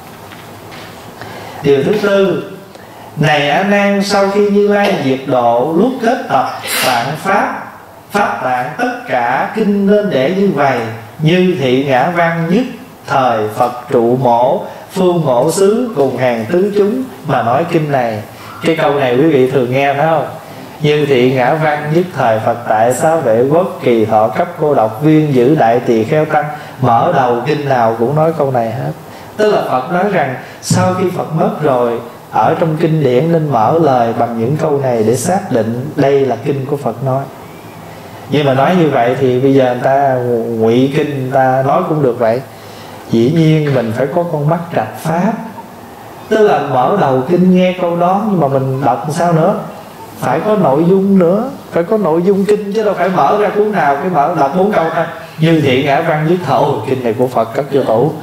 Điều thứ tư: này A Nan, sau khi Như Lai diệt độ, lúc kết tập tạng pháp, pháp tạng tất cả kinh nên để như vậy: như thị ngã văn nhất thời Phật trụ mổ, phương mổ xứ cùng hàng tứ chúng mà nói kinh này. Cái câu này quý vị thường nghe phải không? Như thị ngã văn nhất thời Phật tại xá vệ quốc, kỳ thọ cấp cô độc viên giữ đại tỳ kheo tăng. Mở đầu kinh nào cũng nói câu này hết. Tức là Phật nói rằng sau khi Phật mất rồi, ở trong kinh điển nên mở lời bằng những câu này để xác định đây là kinh của Phật nói. Nhưng mà nói như vậy thì bây giờ người ta ngụy kinh, người ta nói cũng được vậy. Dĩ nhiên mình phải có con mắt trạch pháp. Tức là mở đầu kinh nghe câu đó, nhưng mà mình đọc sao nữa? Phải có nội dung nữa, phải có nội dung kinh, chứ đâu phải mở ra cuốn nào cái mở đọc 4 câu thôi. Như thị ngã văn nhất thổ, kinh này của Phật cất vô tủ.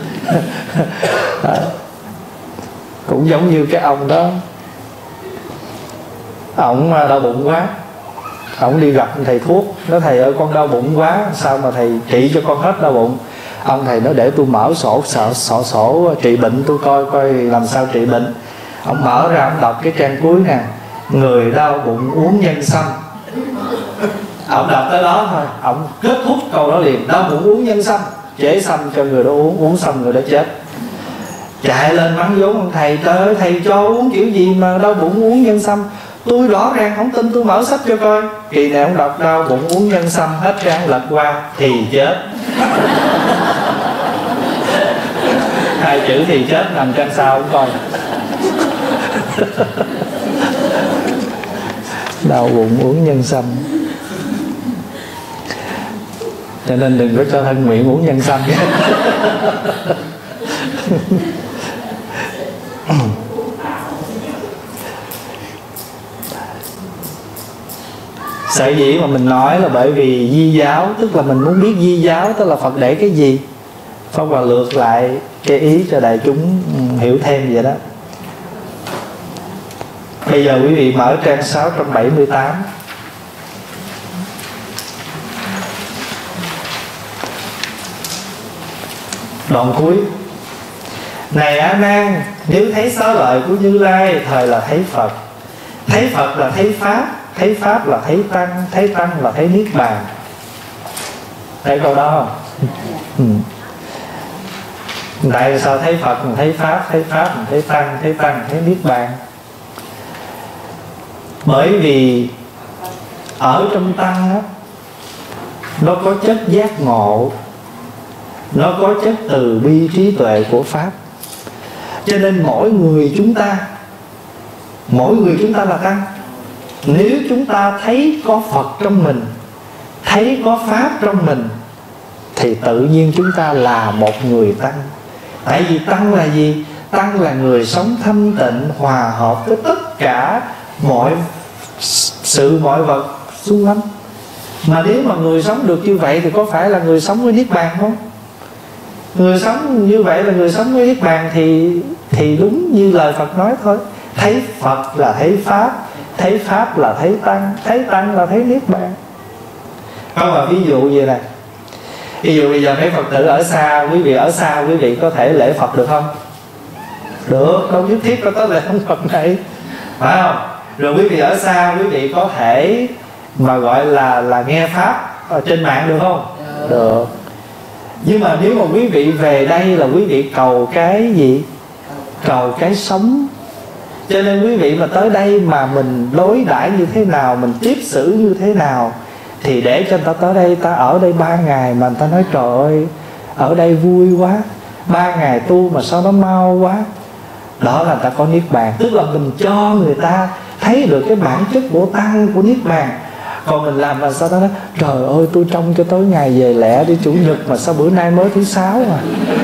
Cũng giống như cái ông đó, ổng đau bụng quá, ổng đi gặp thầy thuốc, nói thầy ơi con đau bụng quá, sao mà thầy trị cho con hết đau bụng. Ông thầy nói để tôi mở sổ trị bệnh, tôi coi coi làm sao trị bệnh. Ông mở ra, ông đọc cái trang cuối nè: người đau bụng uống nhân sâm. Ông đọc tới đó thôi, ông kết thúc câu đó liền: đau bụng uống nhân sâm, chế sâm cho người đó uống, uống xong người đó chết. Chạy lên mắng vốn ông thầy: trời ơi thầy cho uống kiểu gì mà đau bụng uống nhân sâm, tôi rõ ràng không tin, tôi mở sách cho coi. Kỳ này ông đọc đau bụng uống nhân sâm, hết trang lật qua thì chết. Hai chữ thì chết nằm trang sau ông coi. Đau bụng uống nhân sâm. Cho nên đừng có cho thân nguyện uống nhân sâm. Sở dĩ mà mình nói là bởi vì di giáo, tức là mình muốn biết di giáo tức là Phật để cái gì. Pháp Hòa lược lại cái ý cho đại chúng hiểu thêm vậy đó. Bây giờ quý vị mở trang 678, đoạn cuối: này A Nan, nếu thấy xá lợi của Như Lai, thời là thấy Phật. Thấy Phật là thấy Pháp, thấy Pháp là thấy Tăng, thấy Tăng là thấy Niết Bàn. Thấy câu đó không? Tại sao thấy Phật mình thấy Pháp, thấy Pháp mình thấy Tăng, thấy Tăng thấy Niết Bàn? Bởi vì ở trong Tăng đó, nó có chất giác ngộ, nó có chất từ bi trí tuệ của Pháp. Cho nên mỗi người chúng ta là Tăng. Nếu chúng ta thấy có Phật trong mình, thấy có Pháp trong mình, thì tự nhiên chúng ta là một người Tăng. Tại vì Tăng là gì? Tăng là người sống thanh tịnh, hòa hợp với tất cả mọi sự mọi vật xung quanh. Mà nếu mà người sống được như vậy thì có phải là người sống với Niết Bàn không? Người sống như vậy là người sống với Niết Bàn thì đúng như lời Phật nói thôi. Thấy Phật là thấy Pháp, thấy Pháp là thấy Tăng là thấy Niết Bàn. Không, mà ví dụ vậy này. Ví dụ bây giờ mấy Phật tử ở xa, quý vị ở xa quý vị có thể lễ Phật được không? Được, đâu nhất thiết có tới lễ ông Phật này, phải không? Rồi quý vị ở xa quý vị có thể mà gọi là nghe Pháp ở trên mạng được không? Được. Nhưng mà nếu mà quý vị về đây là quý vị cầu cái gì? Cầu cái sống. Cho nên quý vị mà tới đây mà mình đối đãi như thế nào, mình tiếp xử như thế nào, thì để cho người ta tới đây, ta ở đây 3 ngày mà người ta nói trời ơi ở đây vui quá, 3 ngày tu mà sao nó mau quá. Đó là người ta có Niết Bàn. Tức là mình cho người ta thấy được cái bản chất của Tăng, của Niết Bàn. Còn mình làm là sao đó nói trời ơi tôi trông cho tới ngày về lẽ đi Chủ nhật mà sao bữa nay mới thứ Sáu à.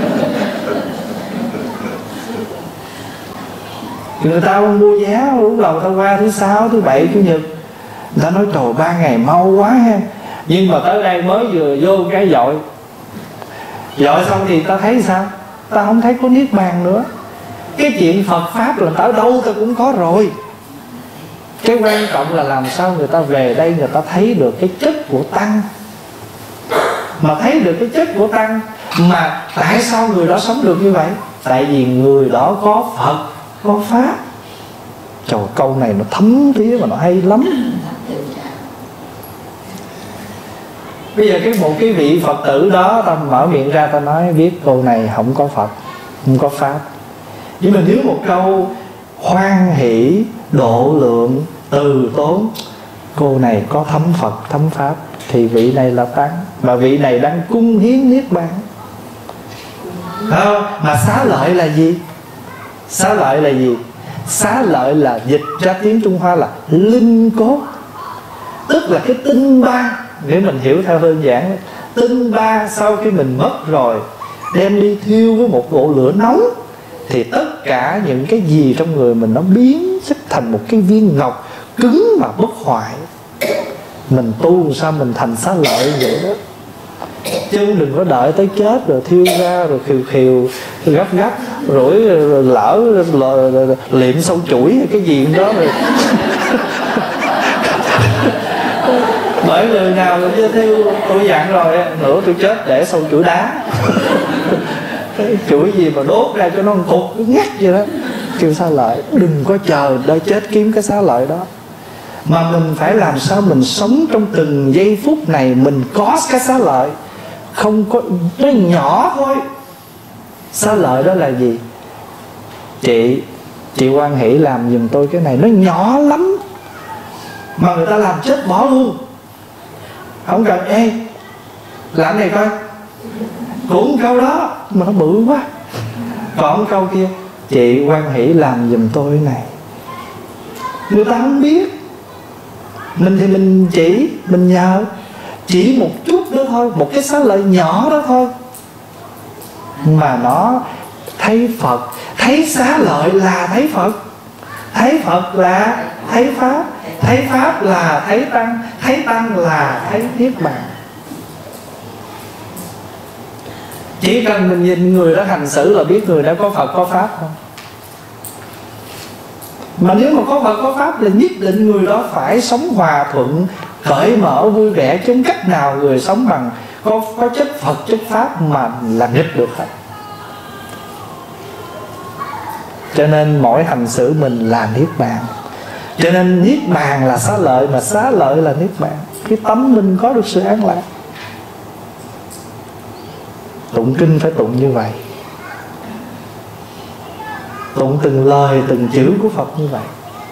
Người ta mua giá lúc đầu ta qua thứ Sáu, thứ Bảy, Chủ nhật, người ta nói trời 3 ngày mau quá ha. Nhưng mà tới đây mới vừa vô cái dội Dọi xong thì ta thấy sao? Ta không thấy có niết bàn nữa. Cái chuyện Phật Pháp là ta ở đâu ta cũng có rồi. Cái quan trọng là làm sao người ta về đây người ta thấy được cái chất của Tăng. Mà thấy được cái chất của Tăng. Mà tại sao người đó sống được như vậy? Tại vì người đó có Phật, có Pháp. Trời, câu này nó thấm thía mà nó hay lắm. Bây giờ một cái vị Phật tử đó, ta mở miệng ra ta nói viết câu này không có Phật, không có Pháp. Nhưng mà nếu một câu hoan hỷ, độ lượng, từ tốn, cô này có thấm Phật, thấm Pháp, thì vị này là Tăng. Mà vị này đang cung hiến niết bàn. Mà xá lợi là gì? Xá lợi là gì? Xá lợi là dịch ra tiếng Trung Hoa là linh cốt. Tức là cái tinh ba. Nếu mình hiểu theo đơn giản, tinh ba sau khi mình mất rồi, đem đi thiêu với một ngọn lửa nóng, thì tất cả những cái gì trong người mình nó biến chất thành một cái viên ngọc cứng mà bất hoại. Mình tu sao mình thành xá lợi vậy đó. Chứ đừng có đợi tới chết rồi thiêu ra rồi khều khều gấp gấp rồi lỡ liệm sâu chuỗi hay cái gì đó rồi. Bởi người nào cũng chưa thiêu, tôi dặn rồi nữa tôi chết để sâu chuỗi đá. Cái chuỗi gì mà đốt ra cho nó cục cứ ngắt vậy đó, kêu xá lợi. Đừng có chờ đợi chết kiếm cái xá lợi đó. Mà mình phải làm sao mình sống trong từng giây phút này mình có cái xá lợi. Không có, nó nhỏ thôi. Xá lợi đó là gì? Chị hoan hỷ làm giùm tôi cái này, nó nhỏ lắm mà người ta làm chết bỏ luôn. Không cần, ê làm này coi, cũng câu đó mà nó bự quá. Còn câu kia, chị hoan hỷ làm giùm tôi cái này, người ta không biết. Mình thì mình chỉ, mình nhờ, chỉ một chút đó thôi, một cái xá lợi nhỏ đó thôi, mà nó thấy Phật. Thấy xá lợi là thấy Phật, thấy Phật là thấy Pháp, thấy Pháp là thấy Tăng, thấy Tăng là thấy niết bàn. Chỉ cần mình nhìn người đó hành xử là biết người đó có Phật có Pháp không. Mà nếu mà có Phật có Pháp là nhất định người đó phải sống hòa thuận, cởi mở, vui vẻ. Chứ không cách nào người sống bằng có chất Phật chất Pháp mà làm nghịch được hết. Cho nên mỗi hành xử mình là niết bàn. Cho nên niết bàn là xá lợi, mà xá lợi là niết bàn. Cái tấm mình có được sự an lạc. Tụng kinh phải tụng như vậy, tụng từng lời từng chữ của Phật như vậy.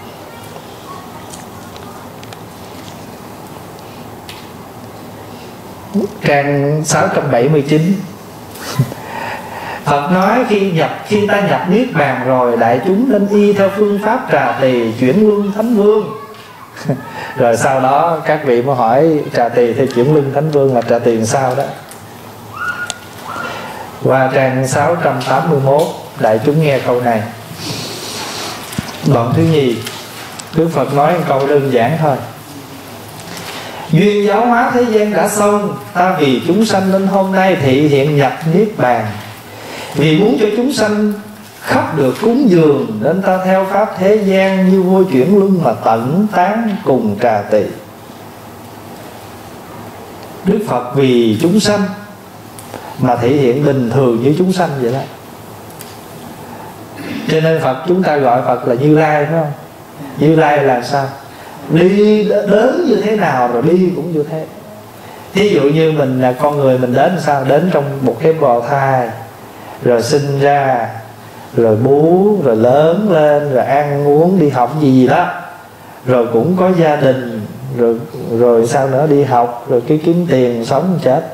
Trang 679 Phật nói khi ta nhập niết bàn rồi, đại chúng nên y theo phương pháp Trà Tỳ chuyển luân thánh vương. Rồi sau đó các vị mới hỏi Trà Tỳ theo chuyển luân thánh vương là Trà Tỳ làm sao đó. Qua trang 681 đại chúng nghe câu này. Đoạn thứ nhì, Đức Phật nói một câu đơn giản thôi. Duyên giáo hóa thế gian đã xong, ta vì chúng sanh nên hôm nay thị hiện nhập niết bàn. Vì muốn cho chúng sanh khắp được cúng dường, nên ta theo pháp thế gian như vua chuyển luân mà tận tán cùng Trà Tỳ. Đức Phật vì chúng sanh mà thể hiện bình thường như chúng sanh vậy đó. Cho nên Phật chúng ta gọi Phật là Như Lai, phải không? Như Lai là sao? Đi đến như thế nào rồi đi cũng như thế. Thí dụ như mình là con người, mình đến sao? Đến trong một cái bào thai, rồi sinh ra, rồi bú, rồi lớn lên, rồi ăn uống, đi học gì đó, rồi cũng có gia đình, rồi sao nữa, đi học, rồi cái kiếm tiền sống chết.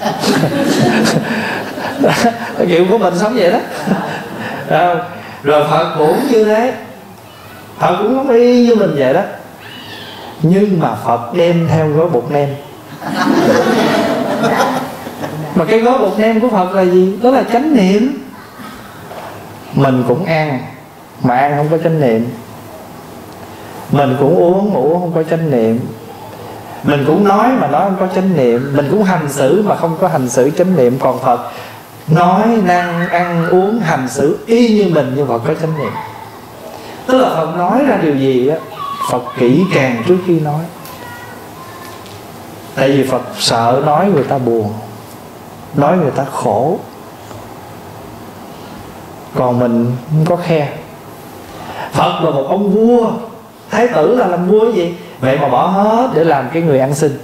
Kiểu của mình sống vậy đó. Rồi Phật cũng như thế, Phật cũng không y như mình vậy đó. Nhưng mà Phật đem theo gói bột nem. Mà cái gói bột nem của Phật là gì? Đó là chánh niệm. Mình cũng ăn, mà ăn không có chánh niệm. Mình cũng uống, mà uống không có chánh niệm. Mình cũng nói mà nói không có chánh niệm. Mình cũng hành xử mà không có hành xử chánh niệm. Còn Phật nói năng ăn uống hành xử y như mình, nhưng Phật có chánh niệm. Tức là Phật nói ra điều gì á, Phật kỹ càng trước khi nói. Tại vì Phật sợ nói người ta buồn, nói người ta khổ. Còn mình không có khe. Phật là một ông vua, thái tử là làm vua cái gì? Vậy mà bỏ hết để làm cái người ăn xin.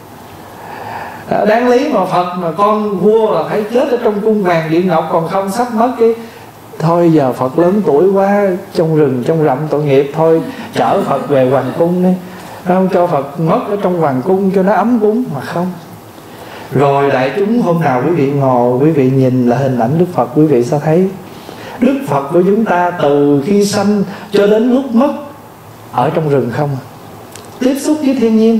Đáng lý mà Phật mà con vua là phải chết ở trong cung vàng điện ngọc, còn không sắp mất cái. Thôi giờ Phật lớn tuổi quá, trong rừng trong rậm tội nghiệp, thôi chở Phật về hoàng cung đi, không cho Phật mất ở trong hoàng cung cho nó ấm cúng. Mà không. Rồi đại chúng hôm nào quý vị ngồi, quý vị nhìn lại hình ảnh Đức Phật, quý vị sẽ thấy Đức Phật của chúng ta từ khi sanh cho đến lúc mất ở trong rừng không, tiếp xúc với thiên nhiên.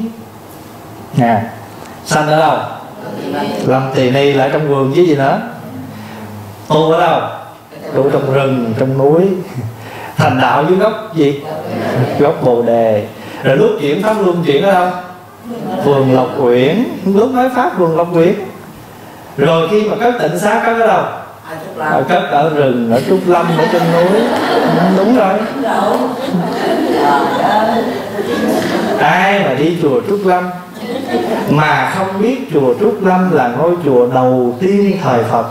Sanh ở đâu? Làm tỳ ni lại trong vườn chứ gì nữa. Tu ở đâu? Tu trong rừng, trong núi. Thành đạo dưới gốc gì? Gốc Bồ Đề. Rồi lúc chuyển pháp luân chuyển ở đâu? Vườn Lộc Uyển. Lúc nói pháp vườn Lộc Uyển. Rồi khi mà cất tịnh xá cất ở đâu? Cất ở rừng, ở Trúc Lâm, ở trên núi. Đúng rồi. Ai mà đi chùa Trúc Lâm mà không biết chùa Trúc Lâm là ngôi chùa đầu tiên thời Phật.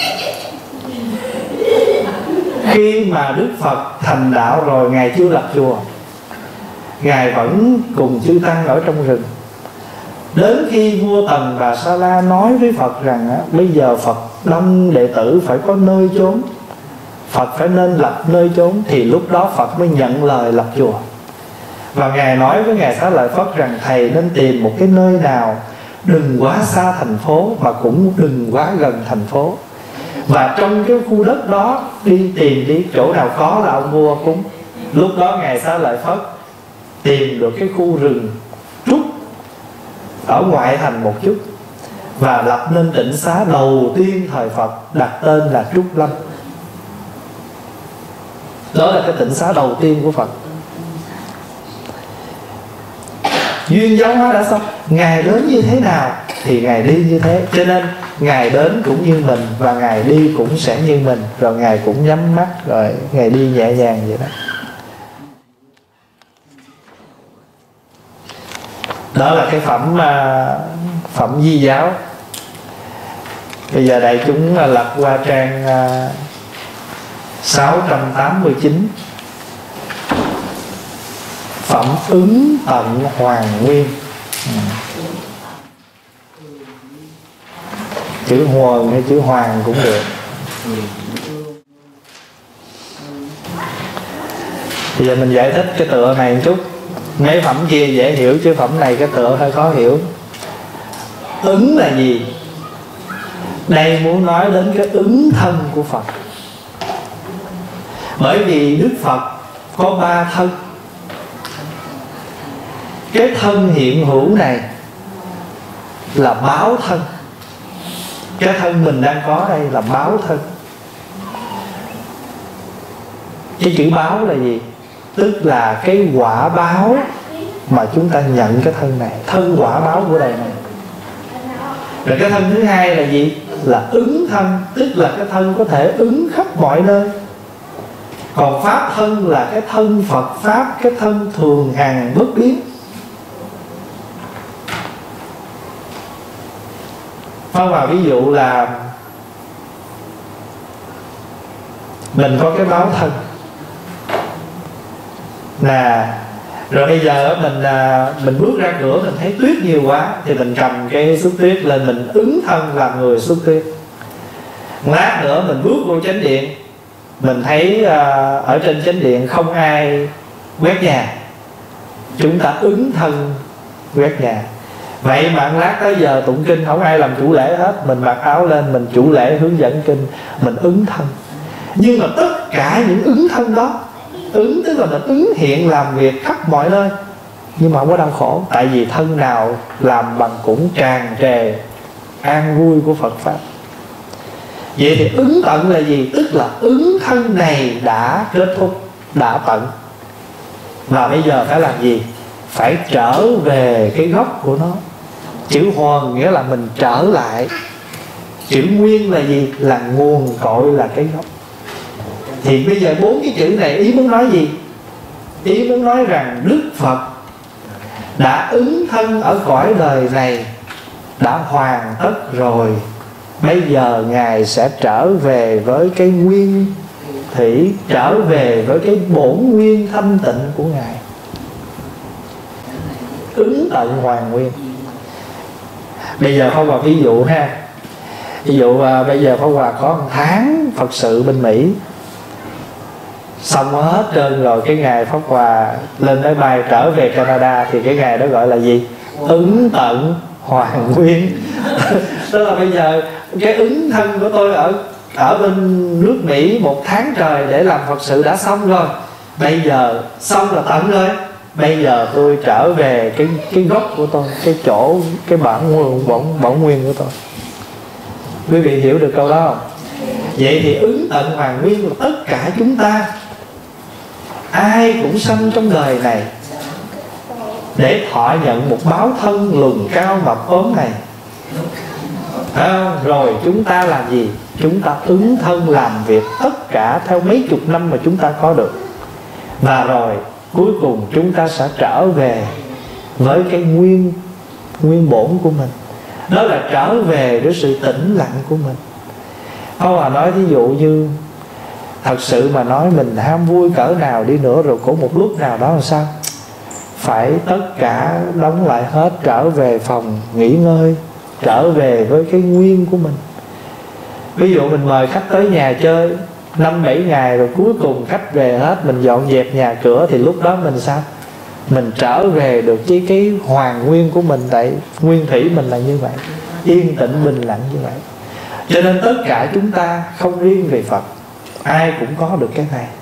Khi mà Đức Phật thành đạo rồi, Ngài chưa lập chùa, Ngài vẫn cùng chư tăng ở trong rừng. Đến khi vua Tần Bà Sa La nói với Phật rằng bây giờ Phật đông đệ tử phải có nơi chốn, Phật phải nên lập nơi chốn, thì lúc đó Phật mới nhận lời lập chùa. Và Ngài nói với Ngài Xá Lợi Phất rằng thầy nên tìm một cái nơi nào đừng quá xa thành phố mà cũng đừng quá gần thành phố. Và trong cái khu đất đó đi tìm đi, chỗ nào có là ông vua cúng. Lúc đó Ngài Xá Lợi Phất tìm được cái khu rừng trúc ở ngoại thành một chút, và lập nên tịnh xá đầu tiên thời Phật, đặt tên là Trúc Lâm. Đó là cái tịnh xá đầu tiên của Phật. Duyên giáo hóa đã xong. Ngài đến như thế nào thì Ngài đi như thế. Cho nên Ngài đến cũng như mình, và Ngài đi cũng sẽ như mình. Rồi Ngài cũng nhắm mắt, rồi Ngài đi nhẹ nhàng vậy đó. Đó là cái phẩm Di giáo. Bây giờ đại chúng lật qua trang 689. Phẩm ứng tận hoàn nguyên. Chữ huần hay chữ hoàng cũng được. Bây giờ mình giải thích cái tựa này một chút. Mấy phẩm kia dễ hiểu, chứ phẩm này cái tựa hơi khó hiểu. Ứng là gì? Đây muốn nói đến cái ứng thân của Phật. Bởi vì Đức Phật có 3 thân. Cái thân hiện hữu này là báo thân. Cái thân mình đang có đây là báo thân. Cái chữ báo là gì? Tức là cái quả báo mà chúng ta nhận cái thân này, thân quả báo của đời này. Rồi cái thân thứ hai là gì? Là ứng thân, tức là cái thân có thể ứng khắp mọi nơi. Còn pháp thân là cái thân Phật Pháp, cái thân thường hằng bất biến. Phong vào ví dụ là mình có cái báo thân là, rồi bây giờ mình bước ra cửa mình thấy tuyết nhiều quá, thì mình cầm cái xúc tuyết lên, mình ứng thân làm người xúc tuyết. Lát nữa mình bước vô chánh điện, mình thấy ở trên chánh điện không ai quét nhà, chúng ta ứng thân quét nhà. Vậy mà lát tới giờ tụng kinh không ai làm chủ lễ hết, mình mặc áo lên mình chủ lễ hướng dẫn kinh, mình ứng thân. Nhưng mà tất cả những ứng thân đó, ứng tức là mình ứng hiện làm việc khắp mọi nơi, nhưng mà không có đau khổ. Tại vì thân nào làm bằng cũng tràn trề an vui của Phật Pháp. Vậy thì ứng tận là gì? Tức là ứng thân này đã kết thúc, đã tận. Và bây giờ phải làm gì? Phải trở về cái gốc của nó. Chữ hoàn nghĩa là mình trở lại. Chữ nguyên là gì? Là nguồn cội, là cái gốc. Thì bây giờ 4 cái chữ này ý muốn nói gì? Ý muốn nói rằng Đức Phật đã ứng thân ở cõi đời này, đã hoàn tất rồi. Bây giờ Ngài sẽ trở về với cái nguyên thủy, trở về với cái bổn nguyên thanh tịnh của Ngài, ứng tận hoàn nguyên. Bây giờ Pháp Hòa ví dụ ha. Ví dụ bây giờ Pháp Hòa có 1 tháng Phật sự bên Mỹ, xong hết trơn rồi, cái ngày Pháp Hòa lên máy bay trở về Canada thì cái ngày đó gọi là gì? Ứng tận hoàn nguyên. Tức là bây giờ cái ứng thân của tôi ở bên nước Mỹ 1 tháng trời để làm Phật sự đã xong rồi. Bây giờ xong là tận rồi. Bây giờ tôi trở về cái gốc của tôi, cái chỗ, cái bản nguyên của tôi. Quý vị hiểu được câu đó không? Vậy thì ứng tận hoàn nguyên là tất cả chúng ta, ai cũng sanh trong đời này để thọ nhận một báo thân lùn cao mập ốm này. Rồi chúng ta làm gì? Chúng ta ứng thân làm việc tất cả theo mấy chục năm mà chúng ta có được. Và rồi cuối cùng chúng ta sẽ trở về với cái nguyên bổn của mình. Đó là trở về với sự tĩnh lặng của mình. Pháp Hòa nói thí dụ như thật sự mà nói, mình ham vui cỡ nào đi nữa, rồi có một lúc nào đó là sao? Phải tất cả đóng lại hết, trở về phòng nghỉ ngơi, trở về với cái nguyên của mình. Ví dụ mình mời khách tới nhà chơi 5-7 ngày, rồi cuối cùng khách về hết, mình dọn dẹp nhà cửa, thì lúc đó mình sao? Mình trở về được với cái hoàn nguyên của mình. Tại nguyên thủy mình là như vậy, yên tĩnh bình lặng như vậy. Cho nên tất cả chúng ta, không riêng về Phật, ai cũng có được cái này.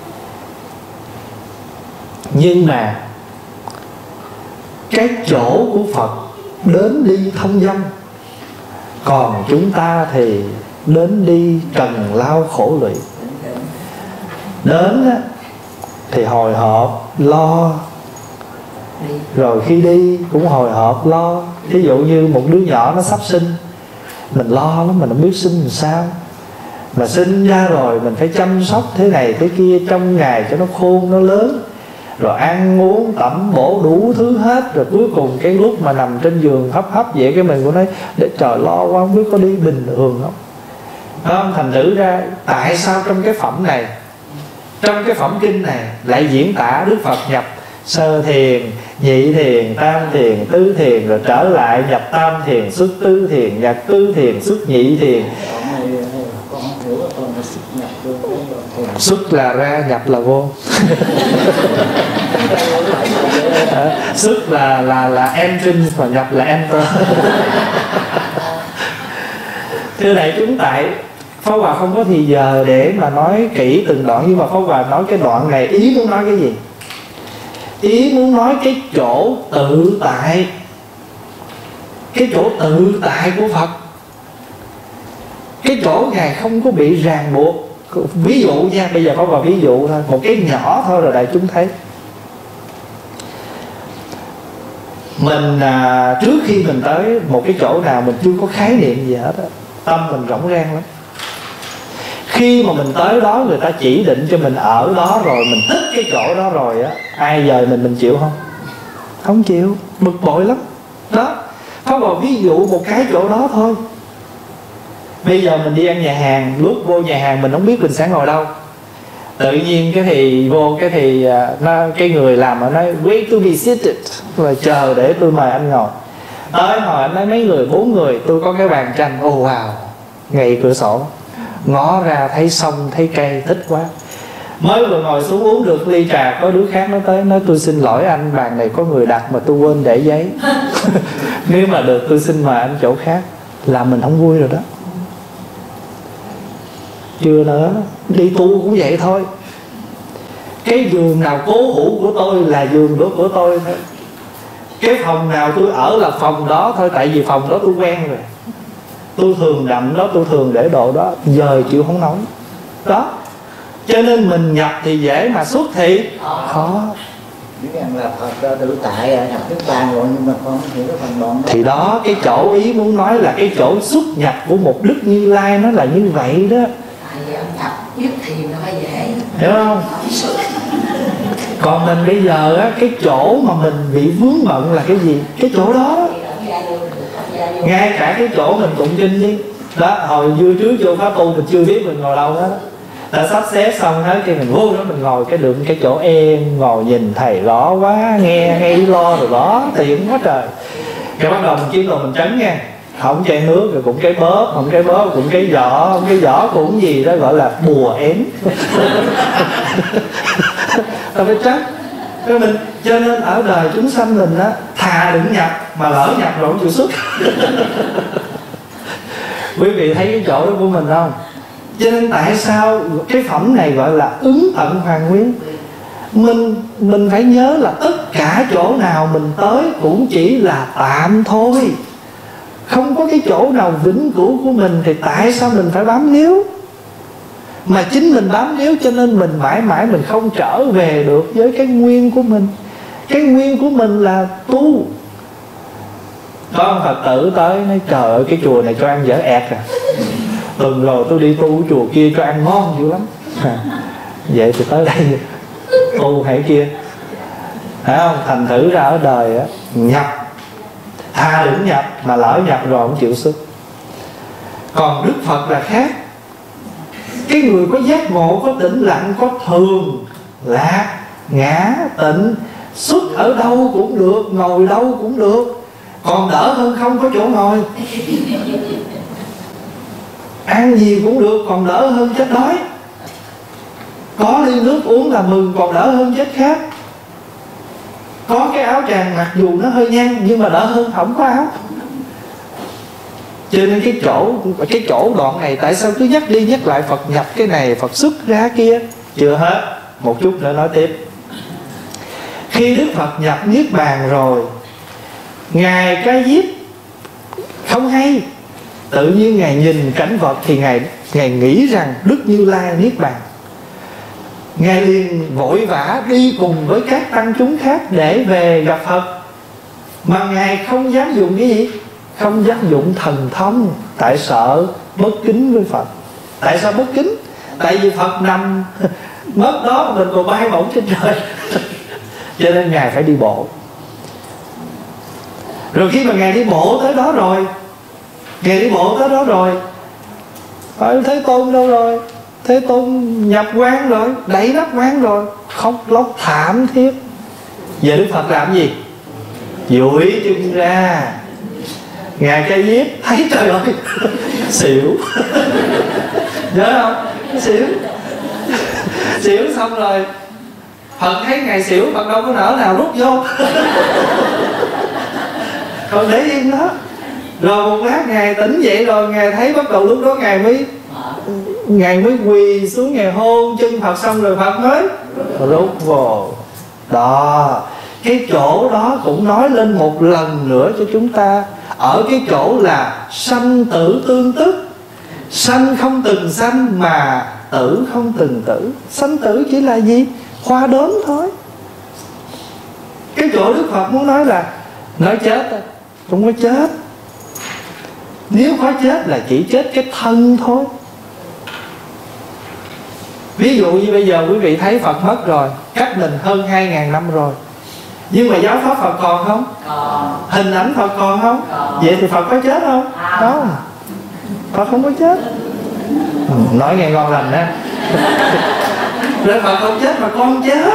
Nhưng mà cái chỗ của Phật đến đi thông dong, còn chúng ta thì đến đi trần lao khổ lụy. Đến thì hồi hộp lo, rồi khi đi cũng hồi hộp lo. Thí dụ như một đứa nhỏ nó sắp sinh, mình lo lắm, mình không biết sinh làm sao. Mà sinh ra rồi mình phải chăm sóc thế này thế kia trong ngày cho nó khôn, nó lớn, rồi ăn uống tẩm bổ đủ thứ hết. Rồi cuối cùng cái lúc mà nằm trên giường hấp vậy, cái mình cũng nói để trời lo quá, không biết có đi bình thường không. Thành thử ra tại sao trong cái phẩm này, trong cái phẩm kinh này lại diễn tả Đức Phật nhập sơ thiền, nhị thiền, tam thiền, tứ thiền, rồi trở lại nhập tam thiền, xuất tứ thiền, nhập tứ thiền, xuất nhị thiền. Xuất là ra, nhập là vô. Xuất là entrance, và nhập là enter. Thưa đại chúng, tại Pháp Hòa không có thì giờ để mà nói kỹ từng đoạn, nhưng mà Pháp Hòa nói cái đoạn này ý muốn nói cái gì? Ý muốn nói cái chỗ tự tại, cái chỗ tự tại của Phật, cái chỗ Ngài không có bị ràng buộc. Ví dụ nha, bây giờ Pháp Hòa ví dụ thôi, một cái nhỏ thôi rồi đại chúng thấy. Mình trước khi mình tới một cái chỗ nào mình chưa có khái niệm gì hết á, tâm mình rỗng rang lắm. Khi mà mình tới đó, người ta chỉ định cho mình ở đó rồi, mình thích cái chỗ đó rồi á, ai dời mình chịu không? Không chịu, bực bội lắm. Đó, Pháp Hòa ví dụ một cái chỗ đó thôi. Bây giờ mình đi ăn nhà hàng, lúc vô nhà hàng mình không biết mình sẽ ngồi đâu. Tự nhiên cái thì vô cái thì cái người làm ở nói wait to be seated, là chờ để tôi mời anh ngồi. Tới hỏi anh nói mấy người, 4 người, tôi có cái bàn tranh. Oh wow, ngay cửa sổ, ngó ra thấy sông thấy cây, thích quá. Mới vừa ngồi xuống uống được ly trà, có đứa khác nó tới nói tôi xin lỗi anh, bàn này có người đặt mà tôi quên để giấy. Nếu mà được tôi xin mời anh chỗ khác. Là mình không vui rồi đó. Chưa nữa, đi tu cũng vậy thôi. Cái giường nào cố hữu của tôi là giường đó của tôi thôi. Cái phòng nào tôi ở là phòng đó thôi. Tại vì phòng đó tôi quen rồi, tôi thường đậm đó, tôi thường để đồ đó, giờ chịu không nổi. Đó, cho nên mình nhập thì dễ mà xuất thì khó. Biết rằng là Phật tự tại nhập nước bàn rồi, nhưng mà con hiểu cái phần đoạn đó. Thì đó, cái chỗ ý muốn nói là cái chỗ xuất nhập của một Đức Như Lai nó là như vậy đó. Tại vì ông tập nhất thiền nó phải dễ, hiểu không? Còn mình bây giờ á, cái chỗ mà mình bị vướng bận là cái gì? Cái chỗ đó. Ngay cả cái chỗ mình tụng kinh đi đó, hồi vui trước vô Pháp Tu mình chưa biết mình ngồi đâu đó, đã sắp xếp xong hết, khi mình vô đó mình ngồi cái được cái chỗ em, ngồi nhìn thầy rõ quá, nghe hay lo rồi đó, tiện quá trời. Cái bắt đầu mình kiếm đồ mình trấn nha, không chai nước rồi cũng cái bóp, không cái bóp cũng cái giỏ, không cái giỏ cũng gì đó gọi là bùa ém. Tao phải tránh. Cho nên ở đời chúng sanh mình á, thà đừng nhập, mà lỡ nhập rồi không chịu xuất. Quý vị thấy cái chỗ đó của mình không? Cho nên tại sao cái phẩm này gọi là ứng tận hoàn nguyên? Mình phải nhớ là tất cả chỗ nào mình tới cũng chỉ là tạm thôi, không có cái chỗ nào vĩnh cửu của mình. Thì tại sao mình phải bám níu? Mà chính mình bám níu cho nên mình mãi mãi mình không trở về được với cái nguyên của mình. Cái nguyên của mình là tu. Có ông Phật tử tới nói trời ơi cái chùa này cho ăn dở ẹt à, tuần rồi tôi đi tu chùa kia cho ăn ngon dữ lắm vậy thì tới đây tu hay kia, phải không? Thành thử ra ở đời á, nhập tha đừng nhập, mà lỡ nhập rồi không chịu xuất. Còn Đức Phật là khác. Cái người có giác ngộ, có tĩnh lặng, có thường, lạc, ngã, tịnh, xuất ở đâu cũng được, ngồi đâu cũng được. Còn đỡ hơn không có chỗ ngồi. Ăn gì cũng được, còn đỡ hơn chết đói. Có ly nước uống là mừng, còn đỡ hơn chết khát. Có cái áo tràng mặc dù nó hơi nhăn, nhưng mà đỡ hơn không có áo. Cho nên cái chỗ đoạn này tại sao cứ nhắc đi nhắc lại Phật nhập cái này, Phật xuất ra kia? Chưa hết, một chút nữa nói tiếp. Khi Đức Phật nhập Niết Bàn rồi, Ngài Ca Diếp không hay, tự nhiên Ngài nhìn cảnh vật thì Ngài nghĩ rằng Đức Như Lai Niết Bàn. Ngài liền vội vã đi cùng với các tăng chúng khác để về gặp Phật. Mà Ngài không dám dùng cái gì? Không dám dụng thần thông. Tại sợ bất kính với Phật. Tại sao bất kính? Tại vì Phật nằm mất đó, mình còn bay bổng trên trời. Cho nên Ngài phải đi bộ. Rồi khi mà Ngài đi bộ tới đó rồi, Ngài đi bộ tới đó rồi, hỏi Thế Tôn đâu rồi? Thế Tôn nhập quan rồi, đẩy nắp quan rồi, khóc lóc thảm thiết. Giờ Đức Phật làm gì? Duỗi chân ra. Ngài Ca Diếp thấy trời ơi xỉu. Nhớ không? Xỉu. Xỉu xong rồi Phật thấy Ngài xỉu, Phật đâu có nỡ nào rút vô. Còn để yên đó. Rồi một lát Ngài tỉnh dậy rồi, Ngài thấy bắt đầu lúc đó Ngài mới quỳ xuống, Ngài hôn chân Phật xong rồi Phật mới rút vô. Đó, cái chỗ đó cũng nói lên một lần nữa cho chúng ta. Ở cái chỗ là sanh tử tương tức. Sanh không từng sanh mà tử không từng tử. Sanh tử chỉ là gì? Khoa đốm thôi. Cái chỗ Đức Phật muốn nói là nói chết thôi, không có chết. Nếu có chết là chỉ chết cái thân thôi. Ví dụ như bây giờ quý vị thấy Phật mất rồi, cách mình hơn 2.000 năm rồi, nhưng mà giáo pháp Phật còn không? Còn. Hình ảnh Phật còn không? Còn. Vậy thì Phật có chết không? Không. Phật không có chết. Nói nghe ngon lành á. Rồi Phật không chết mà con chết.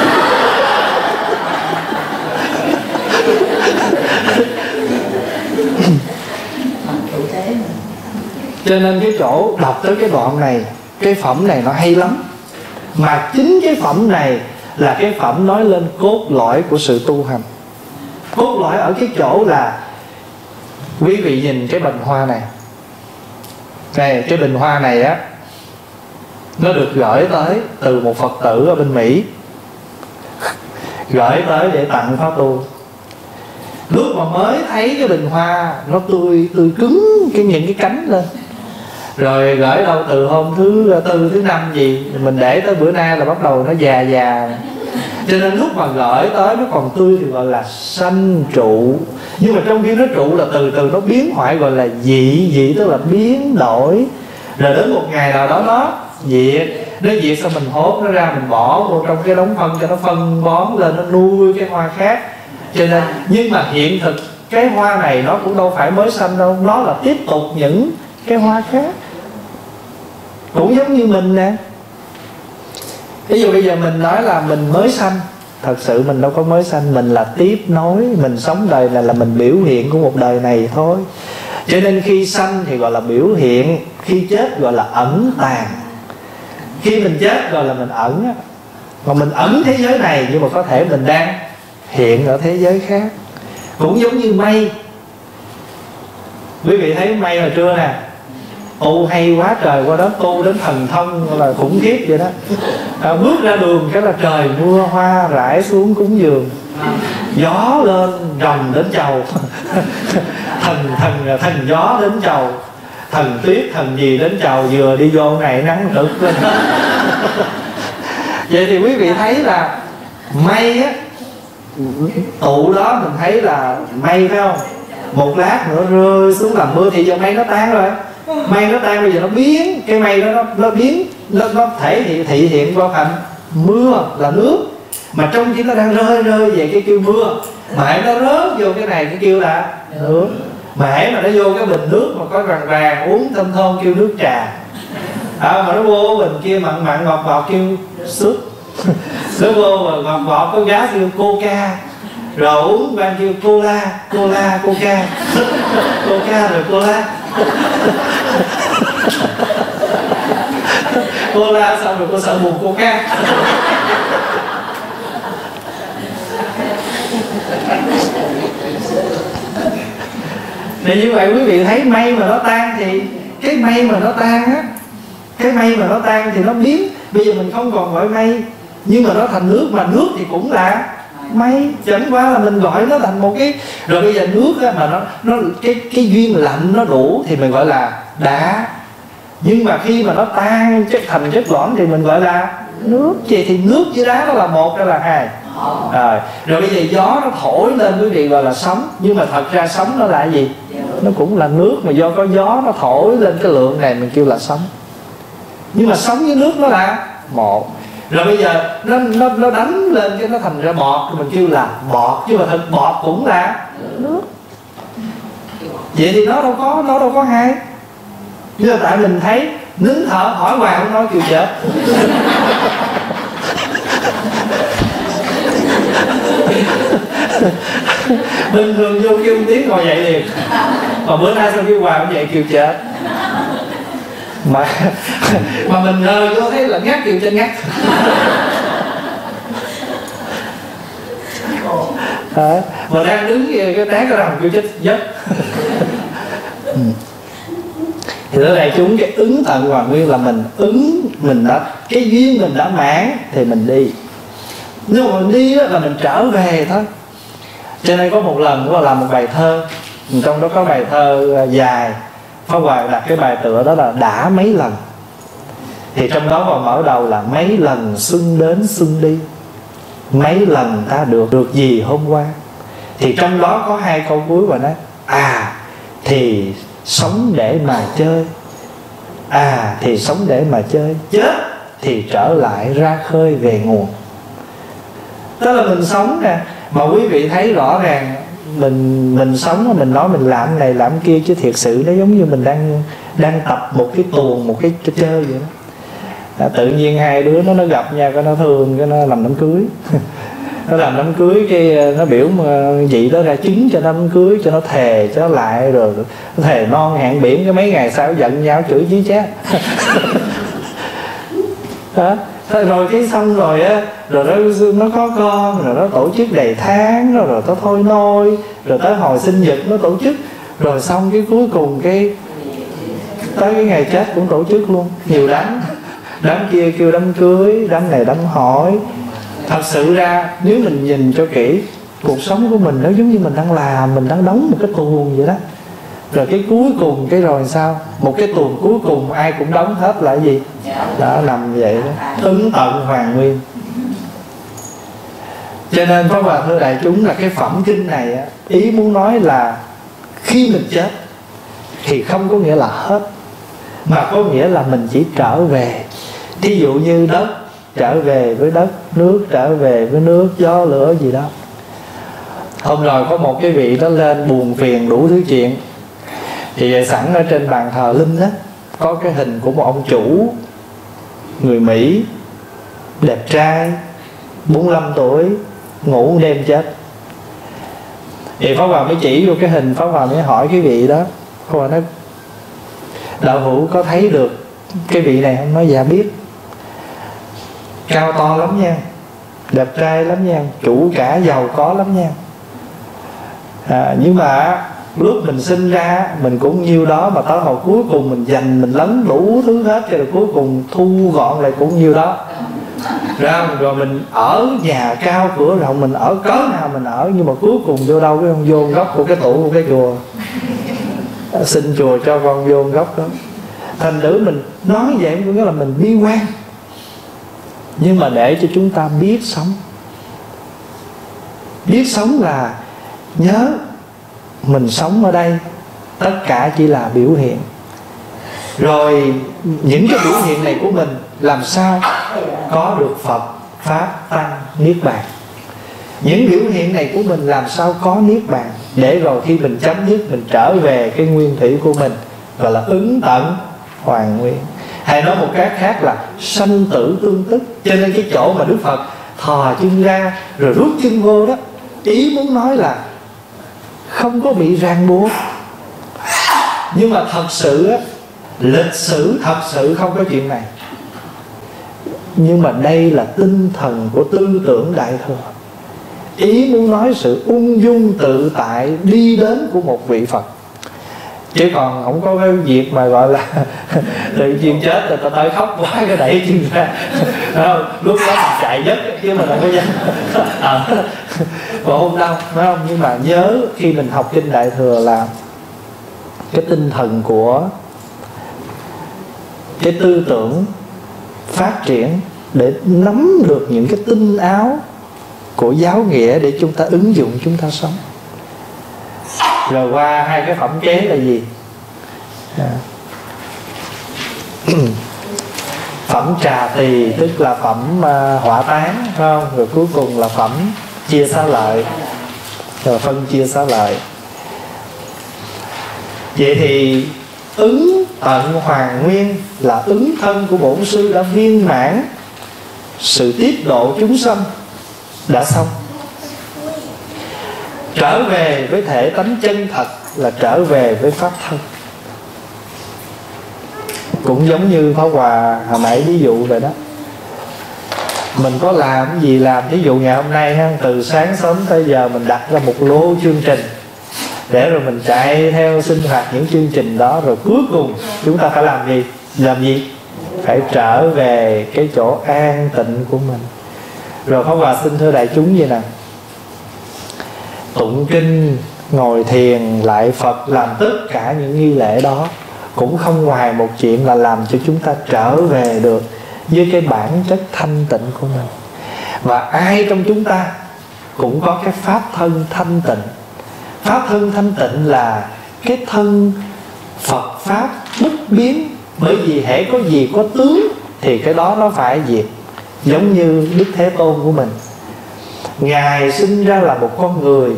Cho nên cái chỗ đọc tới cái đoạn này, cái phẩm này nó hay lắm. Mà chính cái phẩm này là cái phẩm nói lên cốt lõi của sự tu hành. Cốt lõi ở cái chỗ là quý vị nhìn cái bình hoa này. Này, cái bình hoa này á, nó được gửi tới từ một Phật tử ở bên Mỹ, gửi tới để tặng Pháp Tu. Lúc mà mới thấy cái bình hoa nó tươi cứng những cái cánh lên, rồi gửi đâu từ hôm thứ tư thứ năm gì, mình để tới bữa nay là bắt đầu nó già Cho nên lúc mà gửi tới nó còn tươi thì gọi là sanh trụ. Nhưng mà trong khi nó trụ là từ từ nó biến hoại, gọi là dị. Dị tức là biến đổi. Rồi đến một ngày nào đó nó diệt. Nó diệt xong mình hốt nó ra, mình bỏ vô trong cái đống phân cho nó phân bón lên, nó nuôi cái hoa khác. Cho nên, nhưng mà hiện thực cái hoa này nó cũng đâu phải mới sanh đâu, nó là tiếp tục những cái hoa khác. Cũng giống như mình nè. Ví dụ bây giờ mình nói là mình mới sanh, thật sự mình đâu có mới sanh, mình là tiếp nối. Mình sống đời này là mình biểu hiện của một đời này thôi. Cho nên khi sanh thì gọi là biểu hiện, khi chết gọi là ẩn tàng. Khi mình chết gọi là mình ẩn. Còn mình ẩn thế giới này, nhưng mà có thể mình đang hiện ở thế giới khác. Cũng giống như mây. Quý vị thấy mây hồi trưa nè, tu hay quá trời, qua đó tu đến thần thông là khủng khiếp vậy đó. Bước ra đường cái là trời mưa hoa rải xuống cúng dường, gió lên rồng đến chầu. thần gió đến chầu, thần tuyết thần gì đến chầu, vừa đi vô này nắng rực lên. Vậy thì quý vị thấy là mây á, tụ đó mình thấy là mây phải không? Một lát nữa rơi xuống làm mưa thì giờ mây nó tan rồi. Mây nó tan bây giờ nó biến, cái mây đó nó biến, nó thể thị hiện qua thành mưa là nước. Mà trong khi nó đang rơi về cái kêu mưa, mà hãy nó rớt vô cái này cái kêu là nước. Mà hãy mà nó vô cái bình nước mà có vàng vàng uống thơm thơm kêu nước trà. Mà nó vô bình kia mặn mặn ngọt ngọt kêu súp. Nó vô mà ngọt ngọt có giá kêu coca. Rồi uống ban kêu cola, coca. Coca rồi cola. Cola xong rồi cô sợ buồn coca. Thì như vậy quý vị thấy mây mà nó tan thì cái mây mà nó tan á, cái mây mà nó tan thì nó biến. Bây giờ mình không còn gọi mây, nhưng mà nó thành nước, mà nước thì cũng là mây. Chẳng qua là mình gọi nó thành một cái. Rồi bây giờ nước á, mà nó cái duyên lạnh nó đủ thì mình gọi là đá. Nhưng mà khi mà nó tan thành chất loãng thì mình gọi là nước. Vậy thì nước với đá nó là một hay là hai? Rồi bây giờ gió nó thổi lên quý vị gọi là sóng. Nhưng mà thật ra sóng nó là gì? Nó cũng là nước, mà do có gió nó thổi lên cái lượng này mình kêu là sóng. Nhưng mà sóng với nước nó là một. Rồi bây giờ nó đánh lên cái nó thành ra bọt, mình kêu là bọt. Nhưng mà thật bọt cũng là nước. Vậy thì nó đâu có hai. Nhưng mà tại mình thấy nín thở hỏi hoài không nói kêu chết. Bình thường vô kêu tiếng ngồi dậy liền, mà bữa nay sao kêu hoài không dậy kêu chết. Mà mình ngờ vô thấy là ngắt kêu chết ngắt. Mà đang đứng cái tán cái rồng kêu chết giấc. Thì ở đây chúng cái ứng tận hoàn nguyên là mình ứng, mình đã cái duyên mình đã mãn thì mình đi. Nhưng mà mình đi là mình trở về thôi. Cho nên có một lần có làm một bài thơ, trong đó có bài thơ dài, Pháp Hòa đặt cái bài tựa đó là đã mấy lần. Thì trong đó vào mở đầu là mấy lần xuân đến xuân đi, mấy lần ta được gì hôm qua. Thì trong đó có hai câu cuối và nói thì sống để mà chơi, thì sống để mà chơi, chết thì trở lại ra khơi về nguồn. Tức là mình sống nè, mà quý vị thấy rõ ràng mình sống, mình nói mình làm này làm kia, chứ thiệt sự nó giống như mình đang tập một cái tuồng, một cái chơi vậy đó. Tự nhiên hai đứa nó gặp nhau, cái nó thương, cái nó làm đám cưới. Nó làm đám cưới cái nó biểu mà vậy đó ra chứng cho đám cưới, cho nó thề cho nó lại, rồi nó thề non hẹn biển, cái mấy ngày sau giận nhau chửi chí chát. Đó. Rồi cái xong rồi á, rồi nó có con, rồi nó tổ chức đầy tháng, rồi nó thôi nôi, rồi tới hồi sinh nhật nó tổ chức, rồi xong cái cuối cùng cái tới cái ngày chết cũng tổ chức luôn, nhiều đám. Đám kia kêu đám cưới, đám này đám hỏi. Thật sự ra nếu mình nhìn cho kỹ, cuộc sống của mình nó giống như mình đang làm, mình đang đóng một cái tuồng vậy đó. Rồi cái cuối cùng cái rồi sao? Một cái tuồng cuối cùng ai cũng đóng hết là gì? Đó, nằm vậy đó, ứng tận hoàn nguyên. Cho nên Pháp Hòa thưa đại chúng là cái phẩm kinh này á, ý muốn nói là khi mình chết thì không có nghĩa là hết, mà có nghĩa là mình chỉ trở về. Thí dụ như đất trở về với đất, nước trở về với nước, gió lửa gì đó. Hôm rồi có một cái vị đó lên buồn phiền đủ thứ chuyện, thì sẵn ở trên bàn thờ linh đó có cái hình của một ông chủ người Mỹ đẹp trai, 45 tuổi, ngủ đêm chết. Thì Pháp Hòa mới chỉ vô cái hình, Pháp Hòa mới hỏi cái vị đó, Pháp Hòa nói đạo hữu có thấy được cái vị này không? Nói dạ biết, cao to lắm nha, đẹp trai lắm nha, chủ cả giàu có lắm nha. Nhưng mà lúc mình sinh ra mình cũng nhiêu đó, mà tới hồi cuối cùng mình dành, mình lấn đủ thứ hết, cho rồi cuối cùng thu gọn lại cũng nhiêu đó. Rồi mình ở nhà cao cửa rộng, mình ở cớ nào mình ở, nhưng mà cuối cùng vô đâu cái con vô góc của cái tủ của cái chùa, xin chùa cho con vô góc đó. Thành thử mình nói vậy cũng nghĩa là mình bi quan, nhưng mà để cho chúng ta biết sống. Biết sống là nhớ mình sống ở đây tất cả chỉ là biểu hiện. Rồi những cái biểu hiện này của mình làm sao có được Phật, Pháp, Tăng, Niết Bàn. Những biểu hiện này của mình làm sao có Niết Bàn, để rồi khi mình chấm dứt mình trở về cái nguyên thủy của mình, gọi là ứng tận hoàn nguyên. Hay nói một cách khác là sanh tử tương tức. Cho nên cái chỗ mà Đức Phật thò chân ra rồi rút chân vô đó, ý muốn nói là không có bị ràng buộc. Nhưng mà thật sự á, lịch sử thật sự không có chuyện này. Nhưng mà đây là tinh thần của tư tưởng Đại Thừa. Ý muốn nói sự ung dung tự tại đi đến của một vị Phật. Chứ còn không có cái việc mà gọi là tự nhiên chết rồi ta tới khóc quá cái đẩy chân ra. Không, lúc đó mình chạy nhất chứ mà không có dám. Còn không đâu, phải không? Nhưng mà nhớ khi mình học kinh Đại Thừa là cái tinh thần của cái tư tưởng phát triển để nắm được những cái tinh áo của giáo nghĩa để chúng ta ứng dụng, chúng ta sống. Rồi qua hai cái phẩm kế là gì? Phẩm trà tỳ tức là phẩm hỏa tán, phải không? Rồi cuối cùng là phẩm chia xá lợi, rồi phân chia xá lợi. Vậy thì ứng tận hoàn nguyên là ứng thân của bổn sư đã viên mãn, sự tiết độ chúng sanh đã xong. Trở về với thể tánh chân thật là trở về với pháp thân. Cũng giống như Pháp Hòa hồi nãy ví dụ vậy đó. Mình có làm cái gì làm, ví dụ ngày hôm nay ha, từ sáng sớm tới giờ mình đặt ra một lô chương trình, để rồi mình chạy theo sinh hoạt những chương trình đó. Rồi cuối cùng chúng ta phải làm gì? Làm gì? Phải trở về cái chỗ an tịnh của mình. Rồi Pháp Hòa xin thưa đại chúng vậy nè, tụng kinh, ngồi thiền, lại Phật, làm tất cả những nghi lễ đó cũng không ngoài một chuyện là làm cho chúng ta trở về được với cái bản chất thanh tịnh của mình. Và ai trong chúng ta cũng có cái pháp thân thanh tịnh. Pháp thân thanh tịnh là cái thân Phật Pháp bất biến. Bởi vì hễ có gì có tướng thì cái đó nó phải diệt. Giống như Đức Thế Tôn của mình, Ngài sinh ra là một con người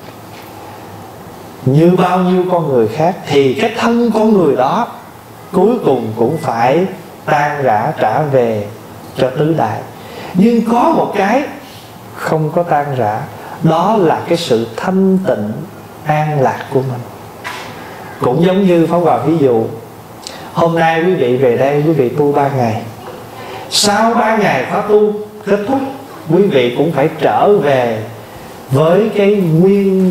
như bao nhiêu con người khác, thì cái thân con người đó cuối cùng cũng phải tan rã trở về cho tứ đại. Nhưng có một cái không có tan rã, đó là cái sự thanh tịnh an lạc của mình. Cũng giống như Pháp Hòa ví dụ, hôm nay quý vị về đây, quý vị tu 3 ngày. Sau 3 ngày khóa tu kết thúc, quý vị cũng phải trở về với cái nguyên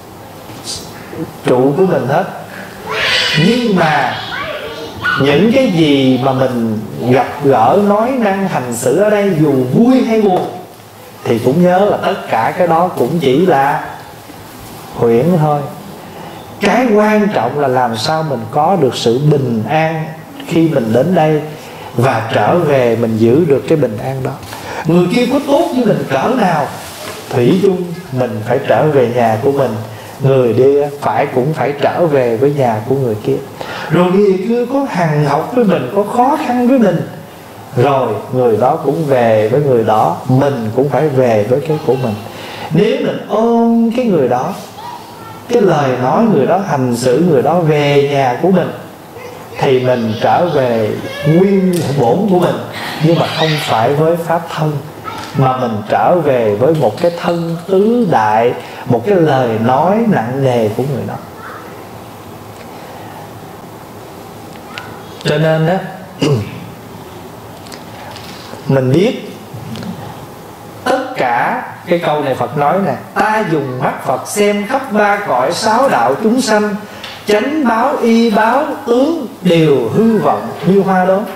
trụ của mình hết. Nhưng mà những cái gì mà mình gặp gỡ, nói năng, hành xử ở đây, dù vui hay buồn, thì cũng nhớ là tất cả cái đó cũng chỉ là huyễn thôi. Cái quan trọng là làm sao mình có được sự bình an khi mình đến đây, và trở về mình giữ được cái bình an đó. Người kia có tốt với mình cỡ nào thủy chung mình phải trở về nhà của mình, người đi phải cũng phải trở về với nhà của người kia. Rồi người kia có hằn học với mình, có khó khăn với mình, rồi người đó cũng về với người đó, mình cũng phải về với cái của mình. Nếu mình ôm cái người đó, cái lời nói người đó, hành xử người đó về nhà của mình, thì mình trở về nguyên bổn của mình, nhưng mà không phải với pháp thân, mà mình trở về với một cái thân tứ đại, một cái lời nói nặng nề của người đó. Cho nên á, mình biết tất cả cái câu này Phật nói nè: ta dùng mắt Phật xem khắp ba cõi sáu đạo chúng sanh, chánh báo y báo tướng đều hư vọng như hoa đốm.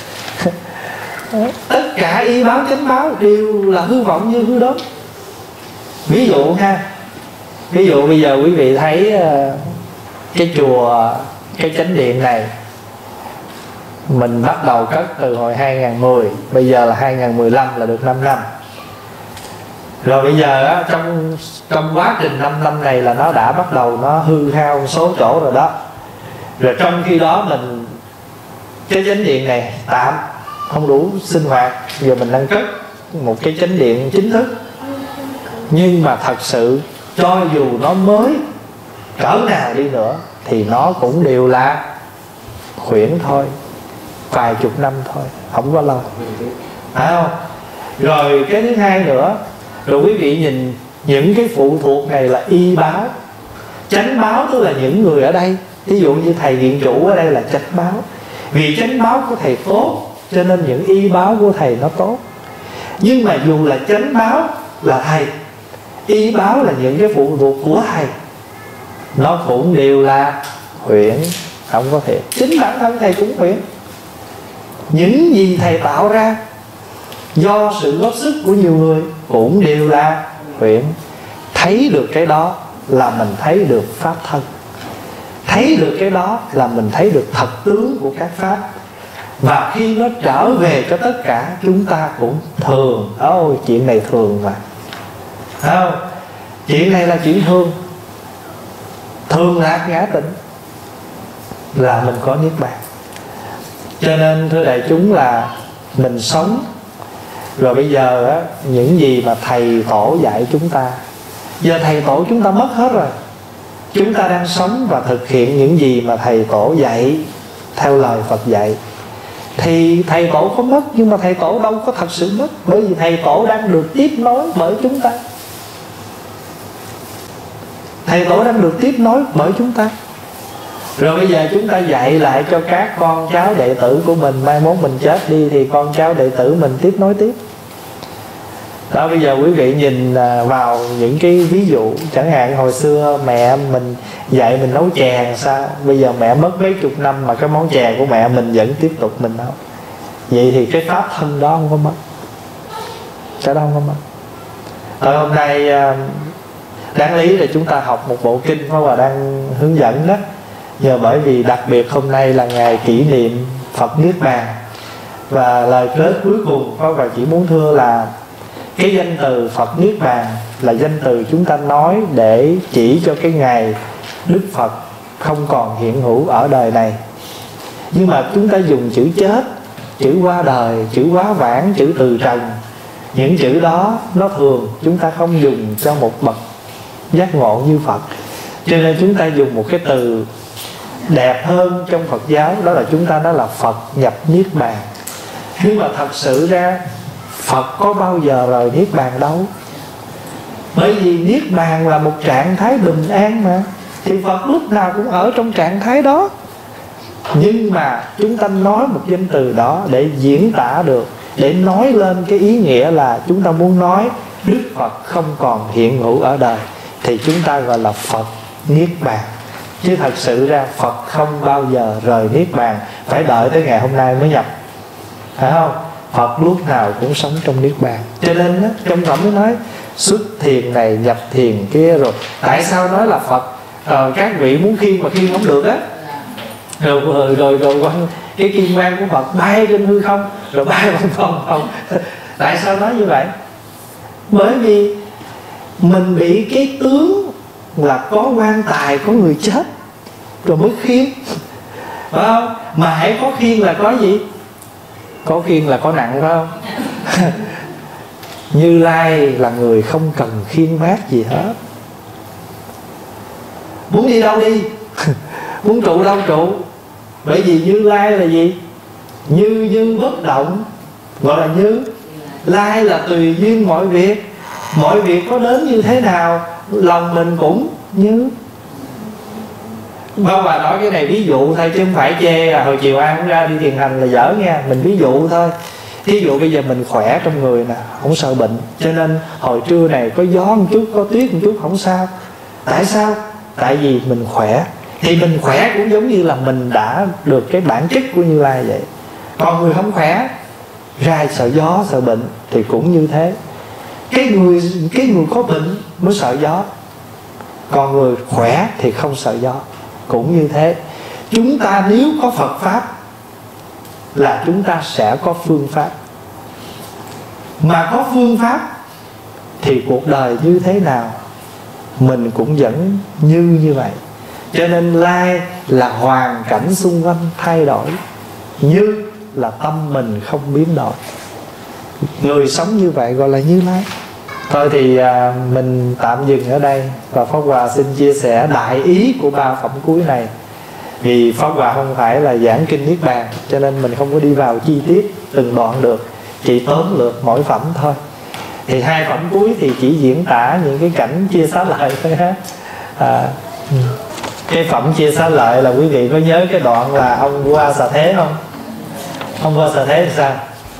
Tất cả y báo chánh báo đều là hư vọng như hư đốm. Ví dụ ha, ví dụ bây giờ quý vị thấy cái chùa, cái chánh điện này mình bắt đầu cất từ hồi 2010, bây giờ là 2015 là được 5 năm. Rồi bây giờ á, trong quá trình 5 năm này là nó đã bắt đầu nó hư hao số chỗ rồi đó. Rồi trong khi đó mình, cái chánh điện này tạm không đủ sinh hoạt, giờ mình đang cất một cái chánh điện chính thức. Nhưng mà thật sự cho dù nó mới cỡ nào đi nữa thì nó cũng đều là khuyển thôi, vài chục năm thôi, không có lâu, phải không? Rồi cái thứ hai nữa, rồi quý vị nhìn những cái phụ thuộc này là y báo. Chánh báo tức là những người ở đây, ví dụ như thầy viện chủ ở đây là chánh báo. Vì chánh báo của thầy tốt cho nên những y báo của thầy nó tốt. Nhưng mà dù là chánh báo là thầy, y báo là những cái phụ thuộc của thầy, nó cũng đều là huyễn, không có thiệt. Chính bản thân thầy cũng huyễn. Những gì thầy tạo ra do sự góp sức của nhiều người cũng đều là huyễn. Thấy được cái đó là mình thấy được pháp thân, thấy được cái đó là mình thấy được thật tướng của các pháp. Và khi nó trở về cho tất cả, chúng ta cũng thường. Ôi chuyện này thường mà, không? Chuyện này là chuyện thường. Thường lạc ngã tịnh là mình có niết bàn. Cho nên thưa đại chúng là mình sống. Rồi bây giờ á, những gì mà thầy tổ dạy chúng ta, giờ thầy tổ chúng ta mất hết rồi. Chúng ta đang sống và thực hiện những gì mà thầy tổ dạy theo lời Phật dạy. Thì thầy tổ có mất, nhưng mà thầy tổ đâu có thật sự mất, bởi vì thầy tổ đang được tiếp nối bởi chúng ta. Thầy tổ đang được tiếp nối bởi chúng ta. Rồi bây giờ chúng ta dạy lại cho các con cháu đệ tử của mình, mai mốt mình chết đi thì con cháu đệ tử mình tiếp nối tiếp. Đó, bây giờ quý vị nhìn vào những cái ví dụ, chẳng hạn hồi xưa mẹ mình dạy mình nấu chè làm sao, bây giờ mẹ mất mấy chục năm mà cái món chè của mẹ mình vẫn tiếp tục mình nấu. Vậy thì cái pháp thân đó không có mất, cái đó không có mất. Rồi hôm nay đáng lý là chúng ta học một bộ kinh Pháp Hòa đang hướng dẫn đó. Nhờ bởi vì đặc biệt hôm nay là ngày kỷ niệm Phật Niết Bàn, và lời kết cuối cùng Pháp Hòa chỉ muốn thưa là cái danh từ Phật Niết Bàn là danh từ chúng ta nói để chỉ cho cái ngày Đức Phật không còn hiện hữu ở đời này. Nhưng mà chúng ta dùng chữ chết, chữ qua đời, chữ quá vãng, chữ từ trần. Những chữ đó nó thường chúng ta không dùng cho một bậc giác ngộ như Phật. Cho nên chúng ta dùng một cái từ đẹp hơn trong Phật giáo, đó là chúng ta nói là Phật nhập Niết Bàn. Nhưng mà thật sự ra Phật có bao giờ rời Niết Bàn đâu. Bởi vì Niết Bàn là một trạng thái bình an mà, thì Phật lúc nào cũng ở trong trạng thái đó. Nhưng mà chúng ta nói một danh từ đó để diễn tả được, để nói lên cái ý nghĩa là chúng ta muốn nói Đức Phật không còn hiện hữu ở đời, thì chúng ta gọi là Phật Niết Bàn. Chứ thật sự ra Phật không bao giờ rời Niết Bàn, phải đợi tới ngày hôm nay mới nhập, phải không? Phật lúc nào cũng sống trong Niết Bàn. Cho nên đó, trong phẩm mới nói xuất thiền này nhập thiền kia. Rồi tại sao nói là Phật các vị muốn khiêng mà khiêng không được á, rồi cái kim quang của Phật bay trên hư không, rồi bay bằng không. Tại sao nói như vậy? Bởi vì Mình bị cái tướng là có quan tài, có người chết rồi mới khiêng, phải không? Mà hãy có khiêng là có gì? Có khiêng là có nặng, phải không? Như Lai là người không cần khiêng vác gì hết. Muốn đi đâu đi, muốn trụ đâu trụ. Bởi vì Như Lai là gì? Như như bất động, gọi là Như Lai là tùy duyên mọi việc. Mọi việc có đến như thế nào, lòng mình cũng như. Bà nói cái này ví dụ thôi chứ không phải chê là hồi chiều ai cũng ra đi thiền hành là dở nha. Mình ví dụ thôi. Ví dụ bây giờ mình khỏe trong người nè, không sợ bệnh, cho nên hồi trưa này có gió một chút, có tuyết một chút không sao. Tại sao? Tại vì mình khỏe. Thì mình khỏe cũng giống như là mình đã được cái bản chất của Như Lai vậy. Còn người không khỏe, ra sợ gió, sợ bệnh thì cũng như thế. Cái người có bệnh mới sợ gió, còn người khỏe thì không sợ gió. Cũng như thế. Chúng ta nếu có Phật Pháp là chúng ta sẽ có phương pháp. Mà có phương pháp thì cuộc đời như thế nào mình cũng vẫn như vậy. Cho nên Lai là hoàn cảnh xung quanh thay đổi, Như là tâm mình không biến đổi. Người sống như vậy gọi là Như Lai. Thôi thì mình tạm dừng ở đây. Và Pháp Hòa xin chia sẻ đại ý của 3 phẩm cuối này. Vì Pháp Hòa không phải là giảng kinh Niết Bàn, cho nên mình không có đi vào chi tiết từng đoạn được, chỉ tóm lược mỗi phẩm thôi. Thì 2 phẩm cuối thì chỉ diễn tả những cái cảnh chia xá lợi thôi ha. Cái phẩm chia xá lợi là quý vị có nhớ cái đoạn là ông Vua Xà Thế không? Ông Vua Xà Thế thì sao?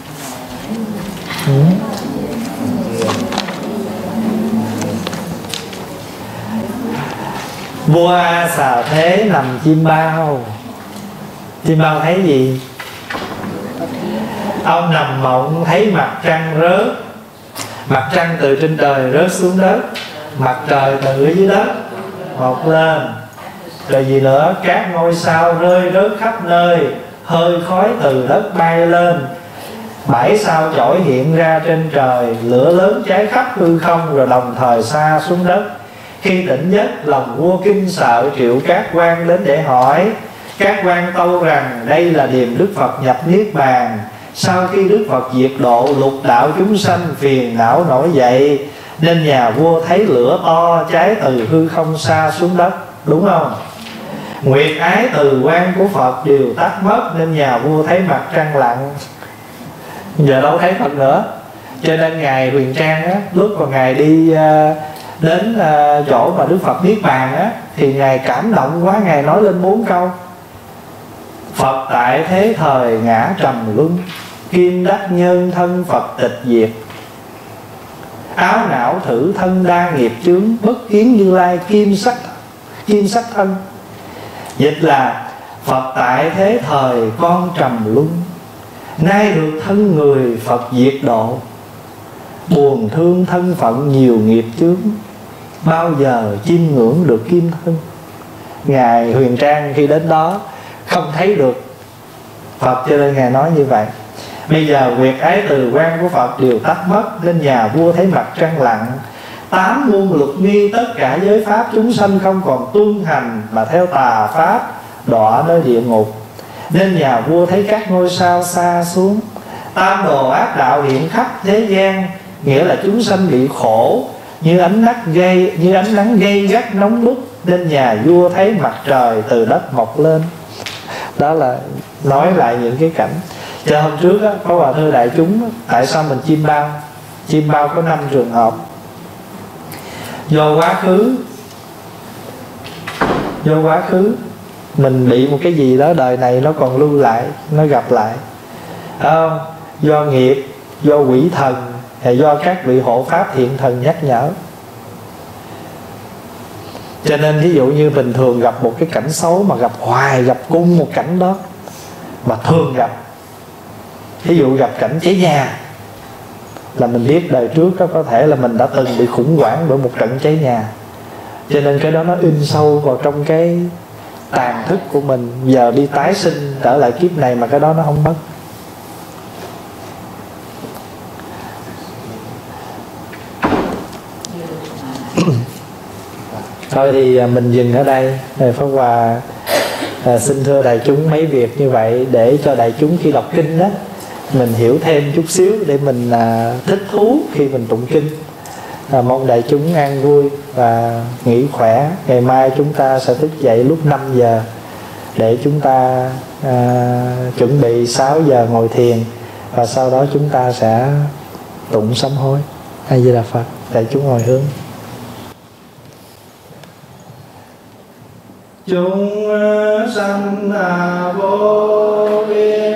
Vua Xà Thế nằm chim bao. Chim bao thấy gì? Ông nằm mộng thấy mặt trăng rớt. Mặt trăng từ trên trời rớt xuống đất, mặt trời từ ở dưới đất mọc lên. Rồi gì nữa? Các ngôi sao rơi rớt khắp nơi, hơi khói từ đất bay lên. 7 sao chổi hiện ra trên trời, lửa lớn cháy khắp hư không, rồi đồng thời sa xuống đất. Khi tỉnh giấc, lòng vua kinh sợ, triệu các quan đến để hỏi. Các quan tâu rằng đây là điềm Đức Phật nhập Niết Bàn. Sau khi Đức Phật diệt độ, lục đạo chúng sanh phiền não nổi dậy, nên nhà vua thấy lửa to cháy từ hư không xa xuống đất. Đúng không? Nguyệt ái từ quan của Phật đều tắt mất, nên nhà vua thấy mặt trăng lặng. Giờ đâu thấy Phật nữa. Cho nên Ngài Huyền Trang á, lúc mà Ngài đi đến chỗ mà Đức Phật Niết Bàn á, thì Ngài cảm động quá, Ngài nói lên 4 câu. Phật tại thế thời ngã trầm luân, kim đắc nhân thân Phật tịch diệt. Áo não thử thân đa nghiệp chướng, bất kiến Như Lai kim sắc thân. Dịch là Phật tại thế thời con trầm luân, nay được thân người Phật diệt độ. Buồn thương thân phận nhiều nghiệp chướng, bao giờ chiêm ngưỡng được kim thân. Ngài Huyền Trang khi đến đó không thấy được Phật, cho nên Ngài nói như vậy. Bây giờ nguyệt ái từ quan của Phật đều tắt mất, nên nhà vua thấy mặt trăng lặng. 8 muôn luật nghi, tất cả giới pháp chúng sanh không còn tuân hành, mà theo tà pháp đọa nơi địa ngục. Nên nhà vua thấy các ngôi sao xa xuống. Tam đồ ác đạo hiện khắp thế gian, nghĩa là chúng sanh bị khổ như ánh nắng gây gắt nóng bức. Nên nhà vua thấy mặt trời từ đất mọc lên. Đó là nói lại những cái cảnh. Cho hôm trước á, có Hòa thưa đại chúng á, tại sao mình chim bao? Chim bao có 5 trường hợp. Do quá khứ mình bị một cái gì đó đời này nó còn lưu lại, nó gặp lại, không? Do nghiệp, do quỷ thần, hay do các vị hộ pháp thiện thần nhắc nhở. Cho nên ví dụ như bình thường gặp một cái cảnh xấu mà gặp hoài, gặp cùng một cảnh đó mà thường gặp, ví dụ gặp cảnh cháy nhà, là mình biết đời trước có thể là mình đã từng bị khủng hoảng bởi một trận cháy nhà. Cho nên cái đó nó in sâu vào trong cái tàn thức của mình. Giờ đi tái sinh trở lại kiếp này mà cái đó nó không mất. Thôi thì mình dừng ở đây. Pháp Hòa xin thưa đại chúng mấy việc như vậy để cho đại chúng khi đọc kinh đó mình hiểu thêm chút xíu, để mình thích thú khi mình tụng kinh. Mong đại chúng an vui và nghỉ khỏe. Ngày mai chúng ta sẽ thức dậy lúc 5 giờ để chúng ta chuẩn bị 6 giờ ngồi thiền, và sau đó chúng ta sẽ tụng sám hối. A Di Đà Phật. Đại chúng hồi hướng. Chúng sanh vô biên